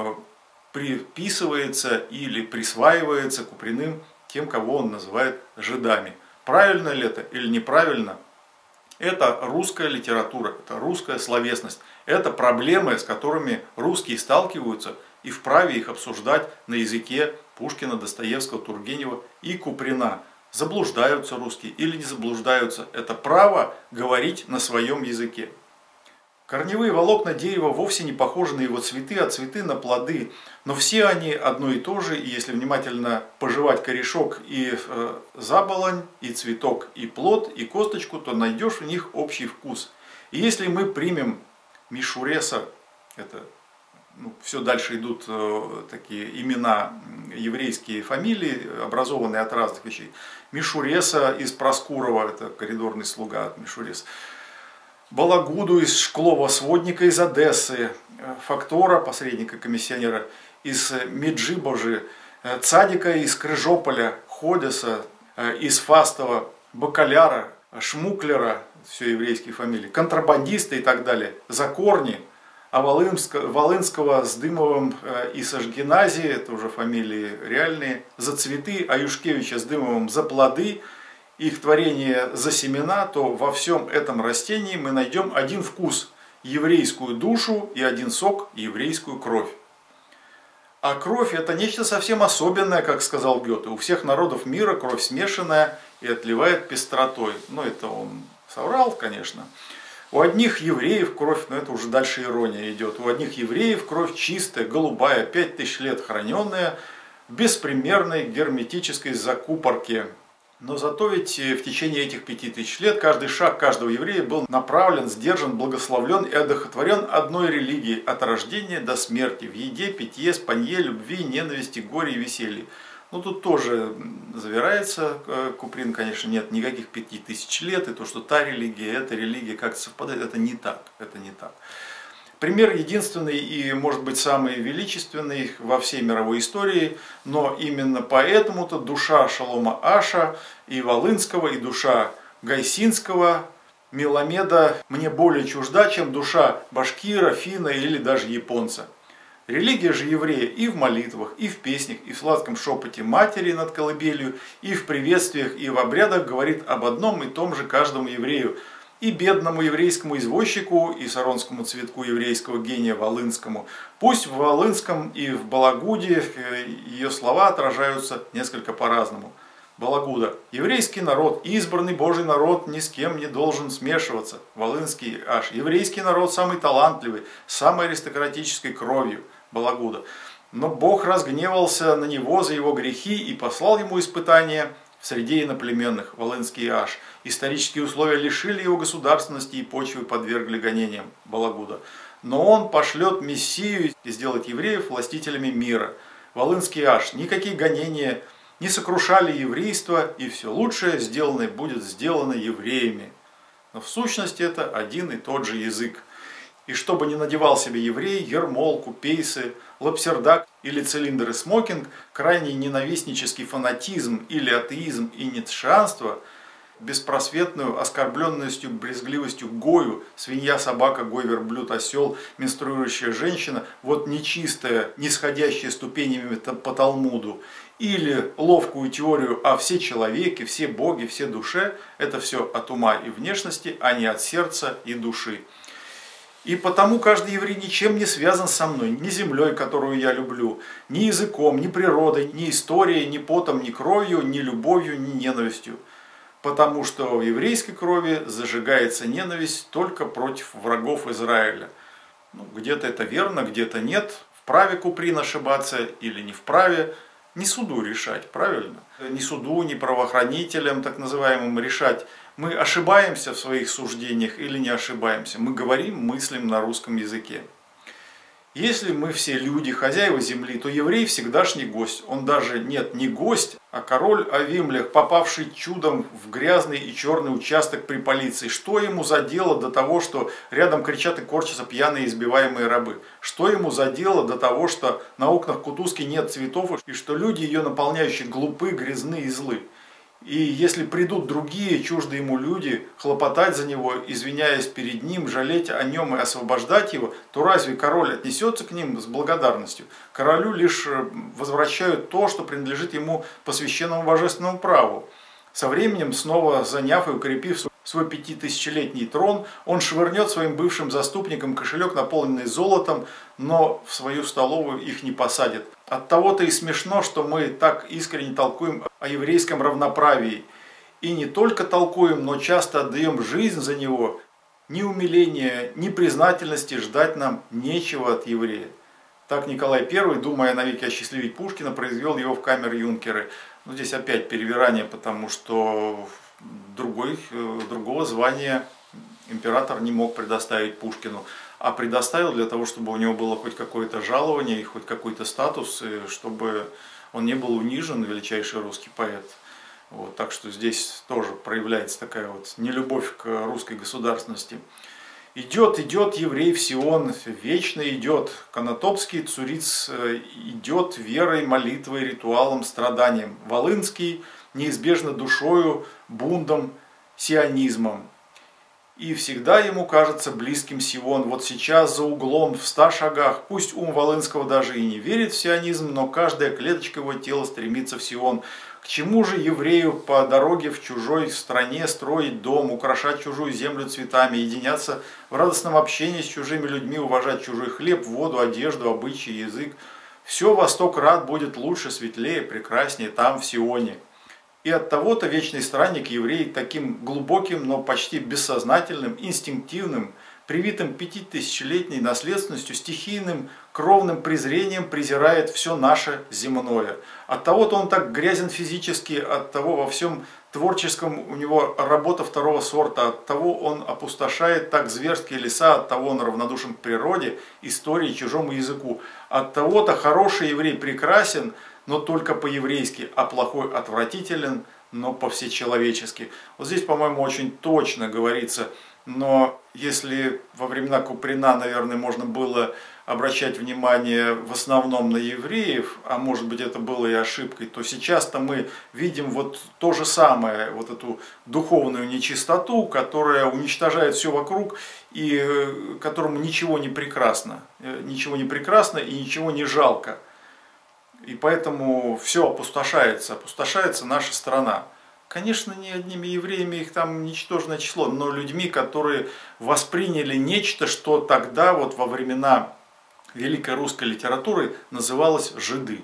S1: приписывается или присваивается Куприным тем, кого он называет жидами. Правильно ли это или неправильно? Это русская литература, это русская словесность, это проблемы, с которыми русские сталкиваются и вправе их обсуждать на языке Пушкина, Достоевского, Тургенева и Куприна. Заблуждаются русские или не заблуждаются, это право говорить на своем языке. Корневые волокна дерева вовсе не похожи на его цветы, а цветы на плоды. Но все они одно и то же, и если внимательно пожевать корешок и заболонь, и цветок, и плод, и косточку, то найдешь в них общий вкус. И если мы примем Мишуреса, это все дальше идут такие имена, еврейские фамилии, образованные от разных вещей. Мишуреса из Проскурова, это коридорный слуга от Мишуреса. Балагуду из Шклова, сводника из Одессы, Фактора, посредника-комиссионера из Меджибожи, Цадика из Крыжополя, Ходеса из Фастова, Бакаляра, Шмуклера, все еврейские фамилии, контрабандиста и так далее, Закорни, а Волынского с Дымовым и Сажгенази, это уже фамилии реальные, за цветы, а Юшкевича с Дымовым за плоды, их творение за семена, то во всем этом растении мы найдем один вкус – еврейскую душу и один сок – еврейскую кровь. А кровь – это нечто совсем особенное, как сказал Гёте. У всех народов мира кровь смешанная и отливает пестротой. Ну, это он соврал, конечно. У одних евреев кровь, но это уже дальше ирония идет, у одних евреев кровь чистая, голубая, 5000 лет храненная, в беспримерной герметической закупорке. Но зато ведь в течение этих 5000 лет каждый шаг каждого еврея был направлен, сдержан, благословлен и одухотворен одной религией от рождения до смерти, в еде, питье, спанье, любви, ненависти, горе и веселье. Ну тут тоже завирается Куприн, конечно, нет никаких 5000 лет, и то, что та религия, эта религия как-то совпадает, это не так, это не так. Пример единственный и, может быть, самый величественный во всей мировой истории, но именно поэтому-то душа Шолома Аша и Волынского, и душа Гайсинского, Меламеда мне более чужда, чем душа башкира, финна или даже японца. Религия же еврея и в молитвах, и в песнях, и в сладком шепоте матери над колыбелью, и в приветствиях, и в обрядах говорит об одном и том же каждому еврею, и бедному еврейскому извозчику, и саронскому цветку еврейского гения Волынскому. Пусть в Волынском и в Балагуде ее слова отражаются несколько по-разному. Балагуда. Еврейский народ, избранный Божий народ, ни с кем не должен смешиваться. Волынский аж. Еврейский народ самый талантливый, с самой аристократической кровью. Балагуда. Но Бог разгневался на него за его грехи и послал ему испытания в среде иноплеменных. Волынский аж. Исторические условия лишили его государственности и почвы подвергли гонениям. Балагуда. Но он пошлет Мессию и сделает евреев властителями мира. Волынский аж. Никакие гонения не сокрушали еврейство, и все лучшее сделанное будет сделано евреями. Но в сущности это один и тот же язык. И что бы ни надевал себе еврей, ермолку, пейсы, лапсердак или цилиндр и смокинг, крайний ненавистнический фанатизм или атеизм и ницшеанство, беспросветную оскорбленностью, брезгливостью гою, свинья, собака, гой, верблюд, осел, менструирующая женщина, вот нечистая, нисходящая ступенями по Талмуду, или ловкую теорию о все человеке, все боги, все душе, это все от ума и внешности, а не от сердца и души. И потому каждый еврей ничем не связан со мной, ни землей, которую я люблю, ни языком, ни природой, ни историей, ни потом, ни кровью, ни любовью, ни ненавистью. Потому что в еврейской крови зажигается ненависть только против врагов Израиля. Ну, где-то это верно, где-то нет. Вправе Куприн ошибаться или не вправе, не суду решать, правильно? Ни суду, ни правоохранителям, так называемым, решать, Мы ошибаемся в своих суждениях или не ошибаемся? Мы говорим, мыслим на русском языке. Если мы все люди, хозяева земли, то еврей всегдашний гость. Он даже не гость, а король Авимелех, попавший чудом в грязный и черный участок при полиции. Что ему за дело до того, что рядом кричат и корчатся пьяные избиваемые рабы? Что ему за дело до того, что на окнах Кутузки нет цветов и что люди, ее наполняющие, глупы, грязны и злы? И если придут другие чуждые ему люди хлопотать за него, извиняясь перед ним, жалеть о нем и освобождать его, то разве король отнесется к ним с благодарностью? Королю лишь возвращают то, что принадлежит ему по священному божественному праву. Со временем, снова заняв и укрепив свой 5000-летний трон, он швырнет своим бывшим заступникам кошелек, наполненный золотом, но в свою столовую их не посадит. Оттого-то и смешно, что мы так искренне толкуем о еврейском равноправии. И не только толкуем, но часто отдаем жизнь за него. Ни умиления, ни признательности ждать нам нечего от еврея. Так Николай I, думая навеки осчастливить Пушкина, произвел его в камер-юнкеры. Но здесь опять перевирание, потому что другого звания император не мог предоставить Пушкину. А предоставил для того, чтобы у него было хоть какое-то жалование и хоть какой-то статус, и чтобы он не был унижен, величайший русский поэт. Вот, так что здесь тоже проявляется такая вот нелюбовь к русской государственности. Идет, идет еврей в Сион, вечно идет. Конотопский цуриц идет верой, молитвой, ритуалом, страданием. Волынский неизбежно душою, бундом, сионизмом. И всегда ему кажется близким Сион. Вот сейчас за углом, в 100 шагах, пусть ум Волынского даже и не верит в сионизм, но каждая клеточка его тела стремится в Сион. К чему же еврею по дороге в чужой стране строить дом, украшать чужую землю цветами, единяться в радостном общении с чужими людьми, уважать чужой хлеб, воду, одежду, обычаи, язык? Все во 100 крат будет лучше, светлее, прекраснее там, в Сионе. И от того-то вечный странник еврей таким глубоким, но почти бессознательным, инстинктивным, привитым 5000-летней наследственностью, стихийным, кровным презрением презирает все наше земное. От того-то он так грязен физически, от того во всем творческом у него работа второго сорта, от того он опустошает так зверские леса, от того он равнодушен к природе, истории, чужому языку. От того-то хороший еврей прекрасен, но только по-еврейски, а плохой отвратителен, но по-всечеловечески. Вот здесь, по-моему, очень точно говорится, но если во времена Куприна, наверное, можно было обращать внимание в основном на евреев, а может быть это было и ошибкой, то сейчас-то мы видим вот то же самое, вот эту духовную нечистоту, которая уничтожает все вокруг и которому ничего не прекрасно и ничего не жалко. И поэтому все опустошается наша страна. Конечно, не одними евреями, их там ничтожное число, но людьми, которые восприняли нечто, что тогда, вот во времена великой русской литературы, называлось жиды.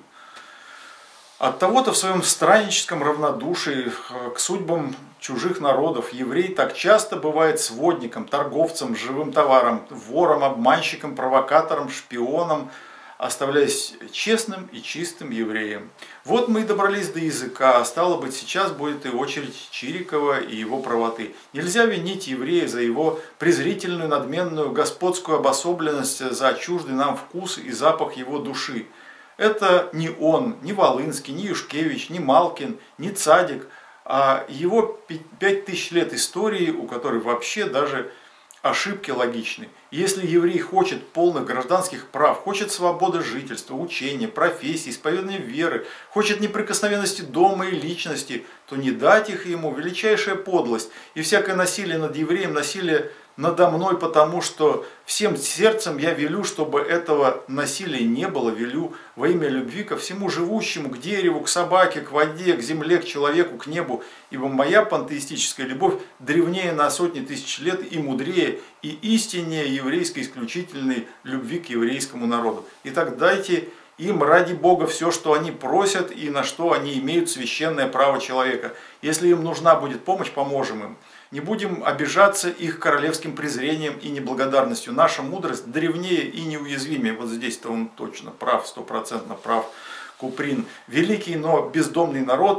S1: Оттого-то в своем странническом равнодушии к судьбам чужих народов еврей так часто бывает сводником, торговцем, живым товаром, вором, обманщиком, провокатором, шпионом, оставляясь честным и чистым евреем. Вот мы и добрались до языка, а стало быть, сейчас будет и очередь Чирикова и его правоты. Нельзя винить еврея за его презрительную, надменную, господскую обособленность, за чуждый нам вкус и запах его души. Это не он, не Волынский, не Юшкевич, не Малкин, не Цадик, а его 5000 лет истории, у которой вообще даже ошибки логичны. Если еврей хочет полных гражданских прав, хочет свободы жительства, учения, профессии, исповедания веры, хочет неприкосновенности дома и личности, то не дать их ему — величайшая подлость. И всякое насилие над евреем — насилие надо мной, потому что всем сердцем я велю, чтобы этого насилия не было, велю во имя любви ко всему живущему, к дереву, к собаке, к воде, к земле, к человеку, к небу, ибо моя пантеистическая любовь древнее на сотни тысяч лет и мудрее, и истиннее еврейской исключительной любви к еврейскому народу. Итак, дайте им ради Бога все, что они просят и на что они имеют священное право человека. Если им нужна будет помощь, поможем им. Не будем обижаться их королевским презрением и неблагодарностью. Наша мудрость древнее и неуязвимее. Вот здесь-то он точно прав, 100% прав Куприн. Великий, но бездомный народ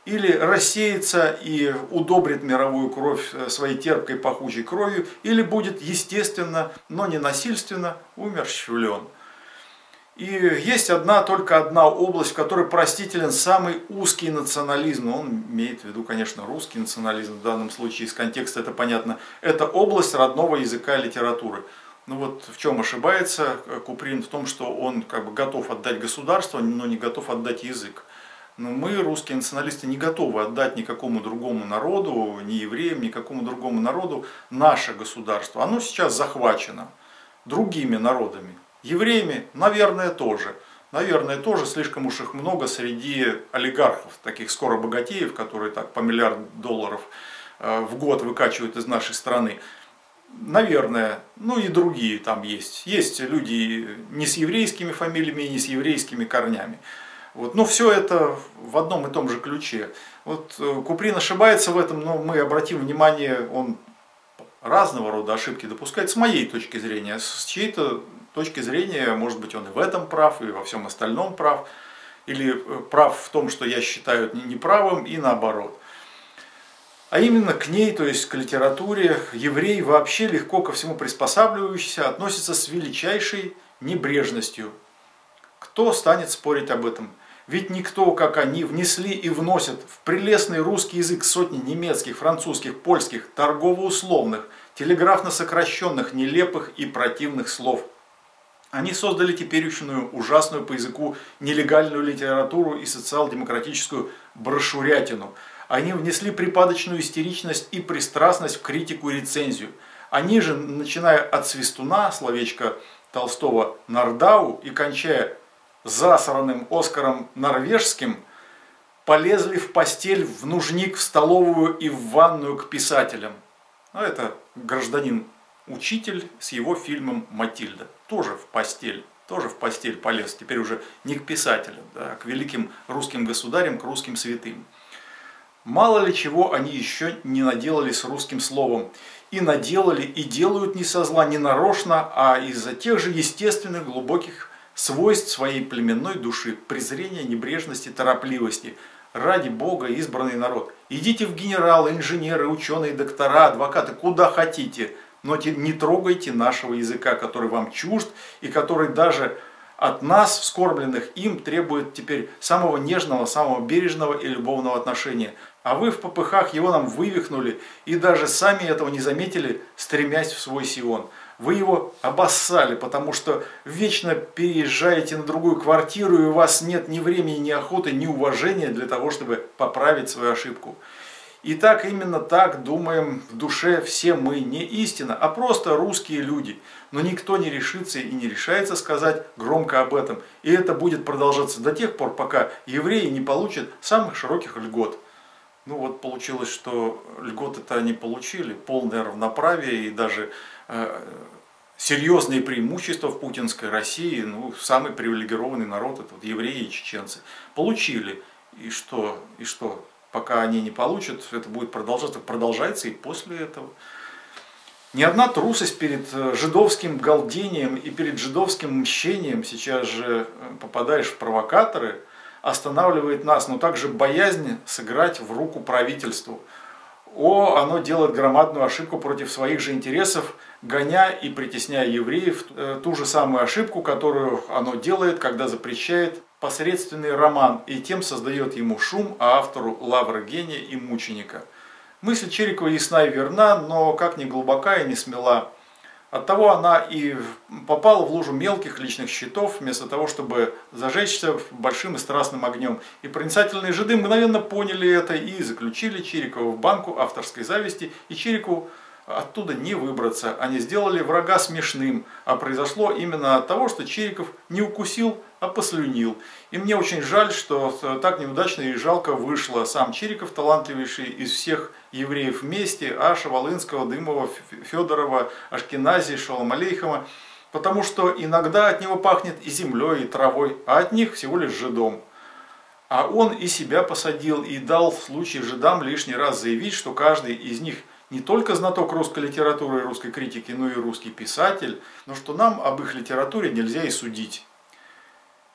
S1: или рассеется и удобрит мировую кровь своей терпкой пахучей кровью, или будет естественно, но не насильственно умерщвлен. И есть только одна область, в которой простителен самый узкий национализм. Он имеет в виду, конечно, русский национализм в данном случае, из контекста это понятно. Это область родного языка и литературы. Ну вот в чем ошибается Куприн? В том, что он как бы готов отдать государство, но не готов отдать язык. Но мы, русские националисты, не готовы отдать никакому другому народу, ни евреям, никакому другому народу наше государство. Оно сейчас захвачено другими народами. Евреями, наверное, тоже. Наверное, тоже слишком уж их много среди олигархов, таких скоробогатеев, которые так по $1 миллиард в год выкачивают из нашей страны. Наверное, ну и другие там есть. Есть люди не с еврейскими фамилиями и не с еврейскими корнями. Вот. Но все это в одном и том же ключе. Вот Куприн ошибается в этом, но мы обратим внимание, он разного рода ошибки допускает с моей точки зрения, с чьей-то точки зрения, может быть, он и в этом прав, и во всем остальном прав, или прав в том, что я считаю неправым, и наоборот. А именно к ней, то есть к литературе, еврей вообще легко ко всему приспосабливающийся относится с величайшей небрежностью. Кто станет спорить об этом? Ведь никто, как они, внесли и вносят в прелестный русский язык сотни немецких, французских, польских, торгово-условных, телеграфно-сокращенных, нелепых и противных слов. Они создали теперешнюю ужасную по языку нелегальную литературу и социал-демократическую брошюрятину. Они внесли припадочную истеричность и пристрастность в критику и рецензию. Они же, начиная от свистуна, словечко Толстого, Нардау, и кончая засранным Оскаром Норвежским, полезли в постель, в нужник, в столовую и в ванную к писателям. А это гражданин-учитель с его фильмом «Матильда». Тоже в постель полез. Теперь уже не к писателям, а к великим русским государям, к русским святым. Мало ли чего они еще не наделали с русским словом. И наделали, и делают не со зла, не нарочно, а из-за тех же естественных глубоких свойств своей племенной души, презрения, небрежности, торопливости. Ради Бога, избранный народ. Идите в генералы, инженеры, ученые, доктора, адвокаты, куда хотите. Но не трогайте нашего языка, который вам чужд и который даже от нас, вскормленных им, требует теперь самого нежного, самого бережного и любовного отношения. А вы в попыхах его нам вывихнули и даже сами этого не заметили, стремясь в свой Сион. Вы его обоссали, потому что вечно переезжаете на другую квартиру, и у вас нет ни времени, ни охоты, ни уважения для того, чтобы поправить свою ошибку. И так, именно так думаем в душе все мы, не истина, а просто русские люди. Но никто не решится и не решается сказать громко об этом. И это будет продолжаться до тех пор, пока евреи не получат самых широких льгот. Ну вот получилось, что льготы-то они получили, полное равноправие и даже серьезные преимущества в путинской России. Ну, самый привилегированный народ, это вот евреи и чеченцы, получили. И что? Пока они не получат, это будет продолжаться, продолжается и после этого. Ни одна трусость перед жидовским галдением и перед жидовским мщением, сейчас же попадаешь в провокаторы, останавливает нас, но также боязнь сыграть в руку правительству. Оно делает громадную ошибку против своих же интересов, гоня и притесняя евреев, ту же самую ошибку, которую оно делает, когда запрещает посредственный роман, и тем создает ему шум, а автору лавры гения и мученика. Мысль Чирикова ясна и верна, но как ни глубока и не смела. Оттого она и попала в лужу мелких личных счетов, вместо того, чтобы зажечься большим и страстным огнем. И проницательные жиды мгновенно поняли это и заключили Чирикова в банку авторской зависти, и Чирикову оттуда не выбраться. Они сделали врага смешным, а произошло именно от того, что Чириков не укусил, а послюнил. И мне очень жаль, что так неудачно и жалко вышло. Сам Чириков, талантливейший из всех евреев вместе, Аша, Волынского, Дымова, Федорова, Ашкенази, Шолом Алейхема, потому что иногда от него пахнет и землей, и травой, а от них всего лишь жидом. А он и себя посадил и дал в случае жидам лишний раз заявить, что каждый из них не только знаток русской литературы и русской критики, но и русский писатель, но что нам об их литературе нельзя и судить.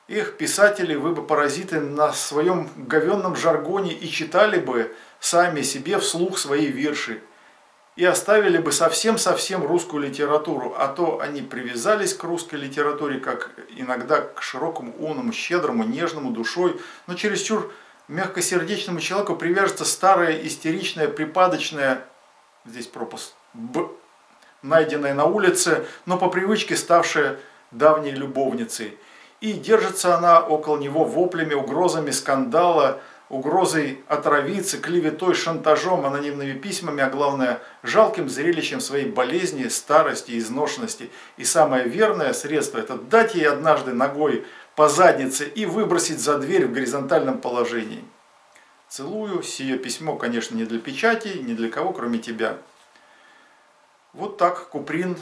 S1: Эх, писатели, вы бы, паразиты, на своем говенном жаргоне и читали бы сами себе вслух свои вирши. И оставили бы совсем-совсем русскую литературу, а то они привязались к русской литературе, как иногда к широкому, умному, щедрому, нежному душой, но чересчур мягкосердечному человеку привяжется старая, истеричная, припадочная, здесь пропуск, найденная на улице, но по привычке ставшая давней любовницей. И держится она около него воплями, угрозами скандала, угрозой отравиться, клеветой, шантажом, анонимными письмами, а главное, жалким зрелищем своей болезни, старости, изношенности. И самое верное средство – это дать ей однажды ногой по заднице и выбросить за дверь в горизонтальном положении. Целую. Сие письмо, конечно, не для печати, ни для кого, кроме тебя. Вот так Куприн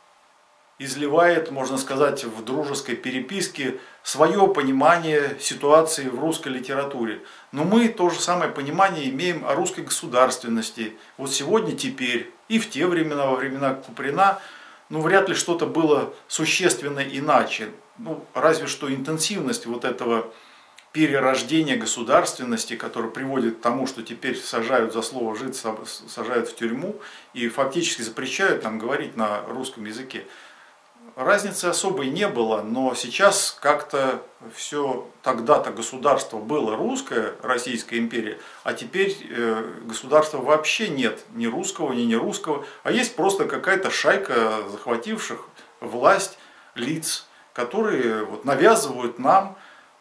S1: изливает, можно сказать, в дружеской переписке свое понимание ситуации в русской литературе. Но мы то же самое понимание имеем о русской государственности. Вот сегодня, теперь и в те времена, во времена Куприна, вряд ли что-то было существенно иначе. Разве что интенсивность вот этого перерождения государственности, которое приводит к тому, что теперь сажают за слово «жид», сажают в тюрьму и фактически запрещают нам говорить на русском языке. Разницы особой не было, но сейчас как-то все, тогда-то государство было русское, Российская империя, а теперь государства вообще нет, ни русского, ни нерусского, а есть просто какая-то шайка захвативших власть лиц, которые навязывают нам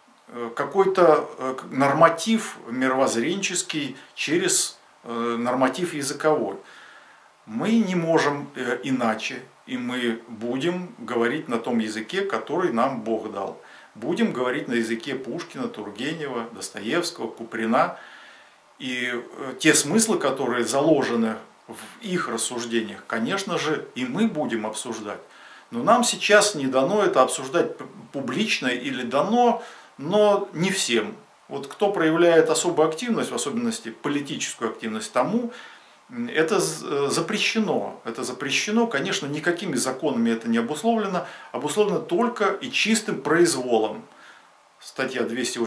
S1: какой-то норматив мировоззренческий через норматив языковой. Мы не можем иначе, и мы будем говорить на том языке, который нам Бог дал. Будем говорить на языке Пушкина, Тургенева, Достоевского, Куприна. И те смыслы, которые заложены в их рассуждениях, конечно же, и мы будем обсуждать. Но нам сейчас не дано это обсуждать публично или дано, но не всем. Вот кто проявляет особую активность, в особенности политическую активность, тому это запрещено. Это запрещено, конечно, никакими законами это не обусловлено, обусловлено только и чистым произволом. Статья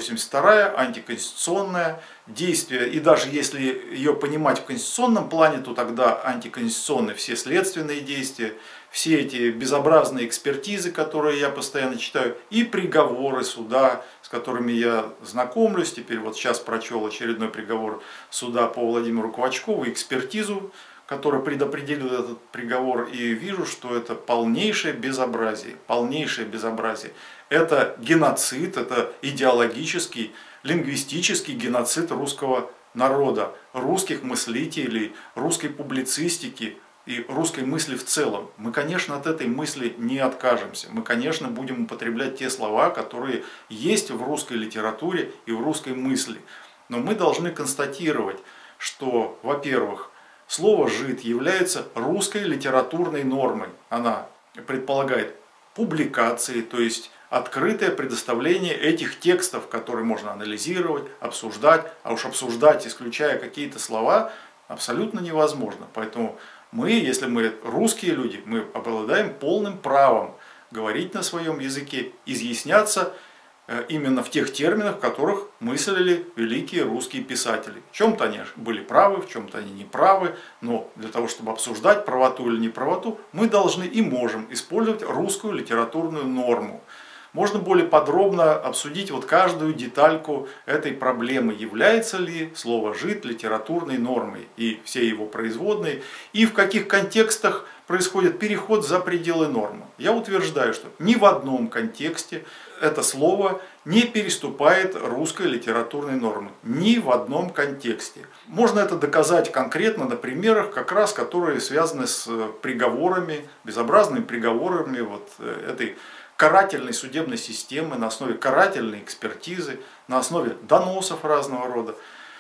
S1: 282 антиконституционное действие, и даже если ее понимать в конституционном плане, то тогда антиконституционные все следственные действия, все эти безобразные экспертизы, которые я постоянно читаю, и приговоры суда, с которыми я знакомлюсь. Теперь вот сейчас прочел очередной приговор суда по Владимиру Квачкову, экспертизу, которая предопределила этот приговор, и вижу, что это полнейшее безобразие. Полнейшее безобразие. Это геноцид, это идеологический, лингвистический геноцид русского народа, русских мыслителей, русской публицистики и русской мысли в целом. Мы, конечно, от этой мысли не откажемся. Мы, конечно, будем употреблять те слова, которые есть в русской литературе и в русской мысли. Но мы должны констатировать, что, во-первых, слово «жид» является русской литературной нормой. Она предполагает публикации, то есть открытое предоставление этих текстов, которые можно анализировать, обсуждать, а уж обсуждать, исключая какие-то слова, абсолютно невозможно. Поэтому мы, если мы русские люди, мы обладаем полным правом говорить на своем языке, изъясняться именно в тех терминах, в которых мыслили великие русские писатели. В чем-то они были правы, в чем-то они не правы, но для того, чтобы обсуждать правоту или неправоту, мы должны и можем использовать русскую литературную норму. Можно более подробно обсудить вот каждую детальку этой проблемы, является ли слово «жид» литературной нормой и все его производные, и в каких контекстах происходит переход за пределы нормы. Я утверждаю, что ни в одном контексте это слово не переступает русской литературной нормы. Ни в одном контексте. Можно это доказать конкретно на примерах, как раз которые связаны с приговорами, безобразными приговорами вот этой карательной судебной системы, на основе карательной экспертизы, на основе доносов разного рода.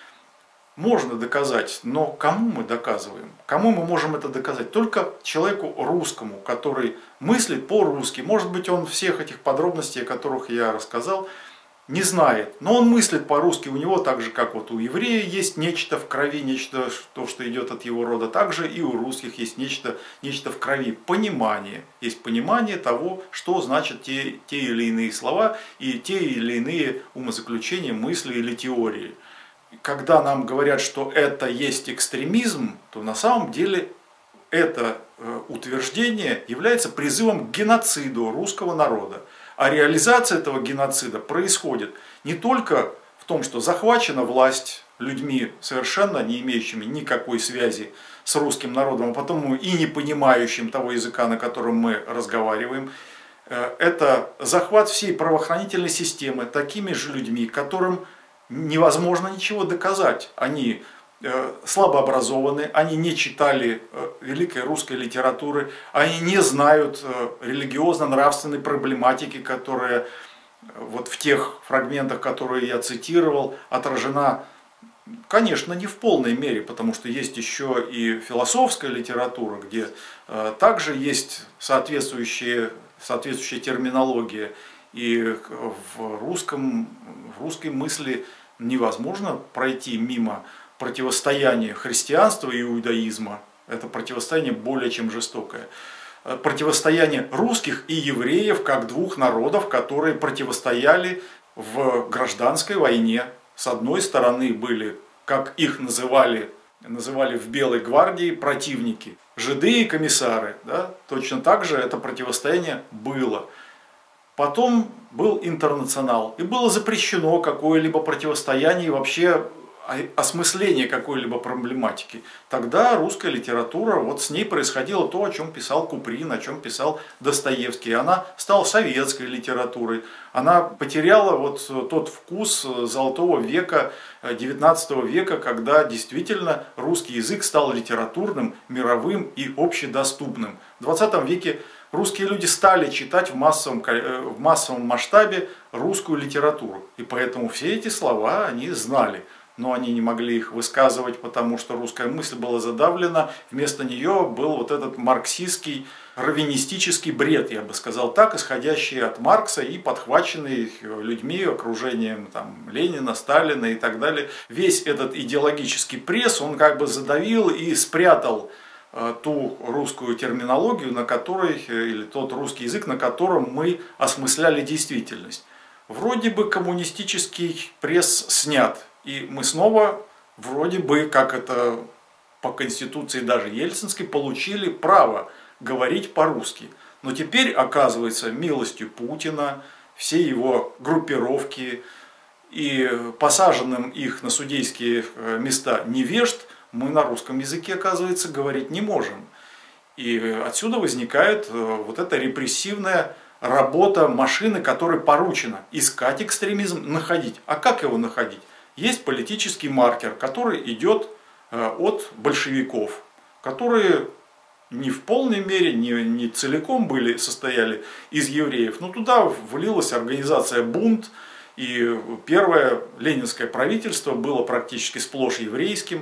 S1: Можно доказать, но кому мы доказываем? Кому мы можем это доказать? Только человеку русскому, который мыслит по-русски. Может быть, он всех этих подробностей, о которых я рассказал, не знает, но он мыслит по-русски, у него так же, как вот у еврея есть нечто в крови, нечто, то, что идет от его рода, также и у русских есть нечто в крови, понимание. Есть понимание того, что значат те или иные слова и те или иные умозаключения, мысли или теории. Когда нам говорят, что это есть экстремизм, то на самом деле это утверждение является призывом к геноциду русского народа. А реализация этого геноцида происходит не только в том, что захвачена власть людьми, совершенно не имеющими никакой связи с русским народом, а потому и не понимающим того языка, на котором мы разговариваем. Это захват всей правоохранительной системы такими же людьми, которым невозможно ничего доказать. Они слабо образованы, они не читали великой русской литературы, они не знают религиозно-нравственной проблематики, которая вот в тех фрагментах, которые я цитировал, отражена, конечно, не в полной мере, потому что есть еще и философская литература, где также есть соответствующая терминология, и в русской мысли невозможно пройти мимо противостояние христианства и иудаизма. Это противостояние более чем жестокое. Противостояние русских и евреев как двух народов, которые противостояли в гражданской войне. С одной стороны были, как их называли в Белой гвардии, противники, жиды и комиссары. Да? Точно так же это противостояние было. Потом был интернационал, и было запрещено какое-либо противостояние и вообще осмысление какой-либо проблематики. Тогда русская литература, вот с ней происходило то, о чем писал Куприн, о чем писал Достоевский. Она стала советской литературой. Она потеряла вот тот вкус золотого века, 19 века, когда действительно русский язык стал литературным, мировым и общедоступным. В 20 веке русские люди стали читать в массовом масштабе русскую литературу. И поэтому все эти слова они знали. Но они не могли их высказывать, потому что русская мысль была задавлена. Вместо нее был вот этот марксистский, раввинистический бред, я бы сказал так, исходящий от Маркса и подхваченный людьми, окружением там, Ленина, Сталина и так далее. Весь этот идеологический пресс, он как бы задавил и спрятал ту русскую терминологию, на которой, или тот русский язык, на котором мы осмысляли действительность. Вроде бы коммунистический пресс снят. И мы снова, вроде бы, как это по Конституции даже Ельцинской, получили право говорить по-русски. Но теперь, оказывается, милостью Путина, все его группировки и посаженным их на судейские места невежд, мы на русском языке, оказывается, говорить не можем. И отсюда возникает вот эта репрессивная работа машины, которой поручено искать экстремизм, находить. А как его находить? Есть политический маркер, который идет от большевиков, которые не в полной мере, не целиком состояли из евреев, но туда влилась организация «Бунт», и первое ленинское правительство было практически сплошь еврейским.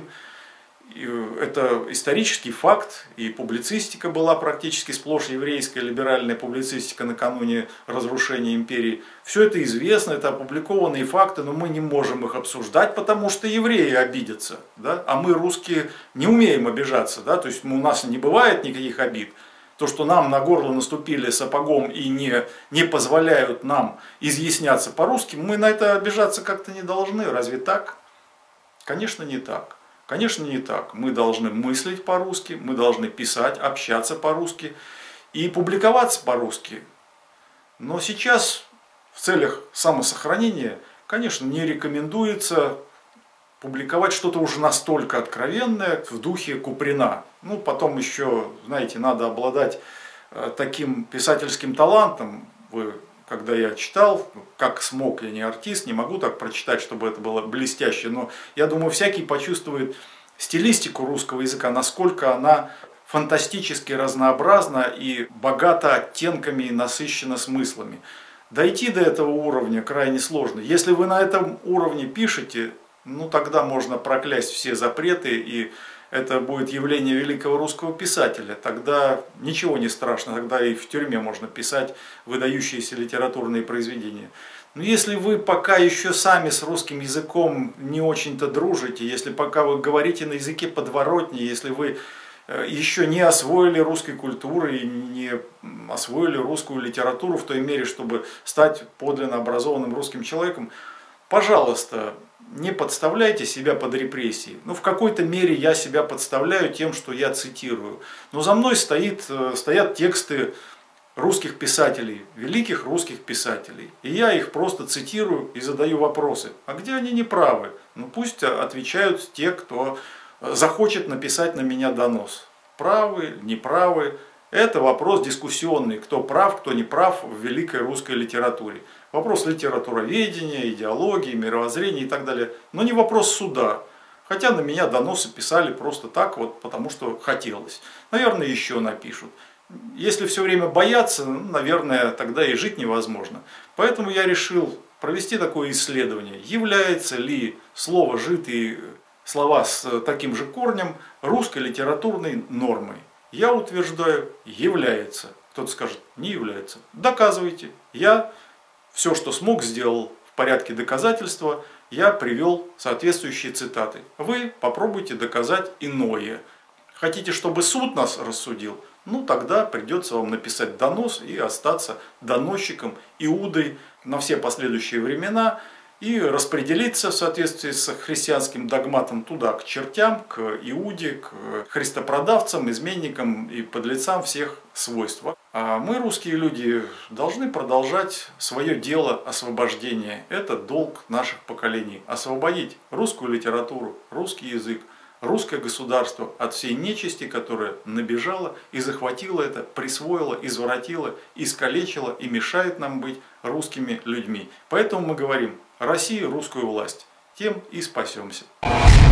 S1: Это исторический факт, и публицистика была практически сплошь еврейская, либеральная публицистика накануне разрушения империи. Все это известно, это опубликованные факты, но мы не можем их обсуждать, потому что евреи обидятся. Да? А мы, русские, не умеем обижаться. Да? То есть у нас не бывает никаких обид. То, что нам на горло наступили сапогом и не позволяют нам изъясняться по-русски, мы на это обижаться как-то не должны. Разве так? Конечно, не так. Конечно, не так. Мы должны мыслить по-русски, мы должны писать, общаться по-русски и публиковаться по-русски. Но сейчас в целях самосохранения, конечно, не рекомендуется публиковать что-то уже настолько откровенное в духе Куприна. Ну, потом еще, знаете, надо обладать таким писательским талантом. Когда я читал, как смог, я не артист, не могу так прочитать, чтобы это было блестяще, но я думаю, всякий почувствует стилистику русского языка, насколько она фантастически разнообразна и богата оттенками и насыщена смыслами. Дойти до этого уровня крайне сложно. Если вы на этом уровне пишете, ну тогда можно проклясть все запреты, и это будет явление великого русского писателя. Тогда ничего не страшно, тогда и в тюрьме можно писать выдающиеся литературные произведения.
S2: Но если вы пока еще сами с русским языком не очень-то дружите, если пока вы говорите на языке подворотни, если вы еще не освоили русской культуры и не освоили русскую литературу в той мере, чтобы стать подлинно образованным русским человеком, пожалуйста, не подставляйте себя под репрессии. Ну, в какой-то мере я себя подставляю тем, что я цитирую. Но за мной стоят тексты русских писателей, великих русских писателей. И я их просто цитирую и задаю вопросы. А где они не правы? Ну, пусть отвечают те, кто захочет написать на меня донос. Правы, неправы. Это вопрос дискуссионный. Кто прав, кто не прав в великой русской литературе. Вопрос литературоведения, идеологии, мировоззрения и так далее. Но не вопрос суда. Хотя на меня доносы писали просто так, вот, потому что хотелось. Наверное, еще напишут. Если все время бояться, наверное, тогда и жить невозможно. Поэтому я решил провести такое исследование. Является ли слово «жид» и слова с таким же корнем русской литературной нормой? Я утверждаю, является. Кто-то скажет, не является. Доказывайте. Я все, что смог, сделал в порядке доказательства. Я привел соответствующие цитаты. Вы попробуйте доказать иное. Хотите, чтобы суд нас рассудил? Ну, тогда придется вам написать донос и остаться доносчиком, Иудой на все последующие времена и распределиться в соответствии с христианским догматом туда, к чертям, к Иуде, к христопродавцам, изменникам и подлецам всех свойств. А мы, русские люди, должны продолжать свое дело освобождения. Это долг наших поколений. Освободить русскую литературу, русский язык, русское государство от всей нечисти, которая набежала и захватила это, присвоила, извратила, искалечила и мешает нам быть русскими людьми. Поэтому мы говорим: России русскую власть, тем и спасемся.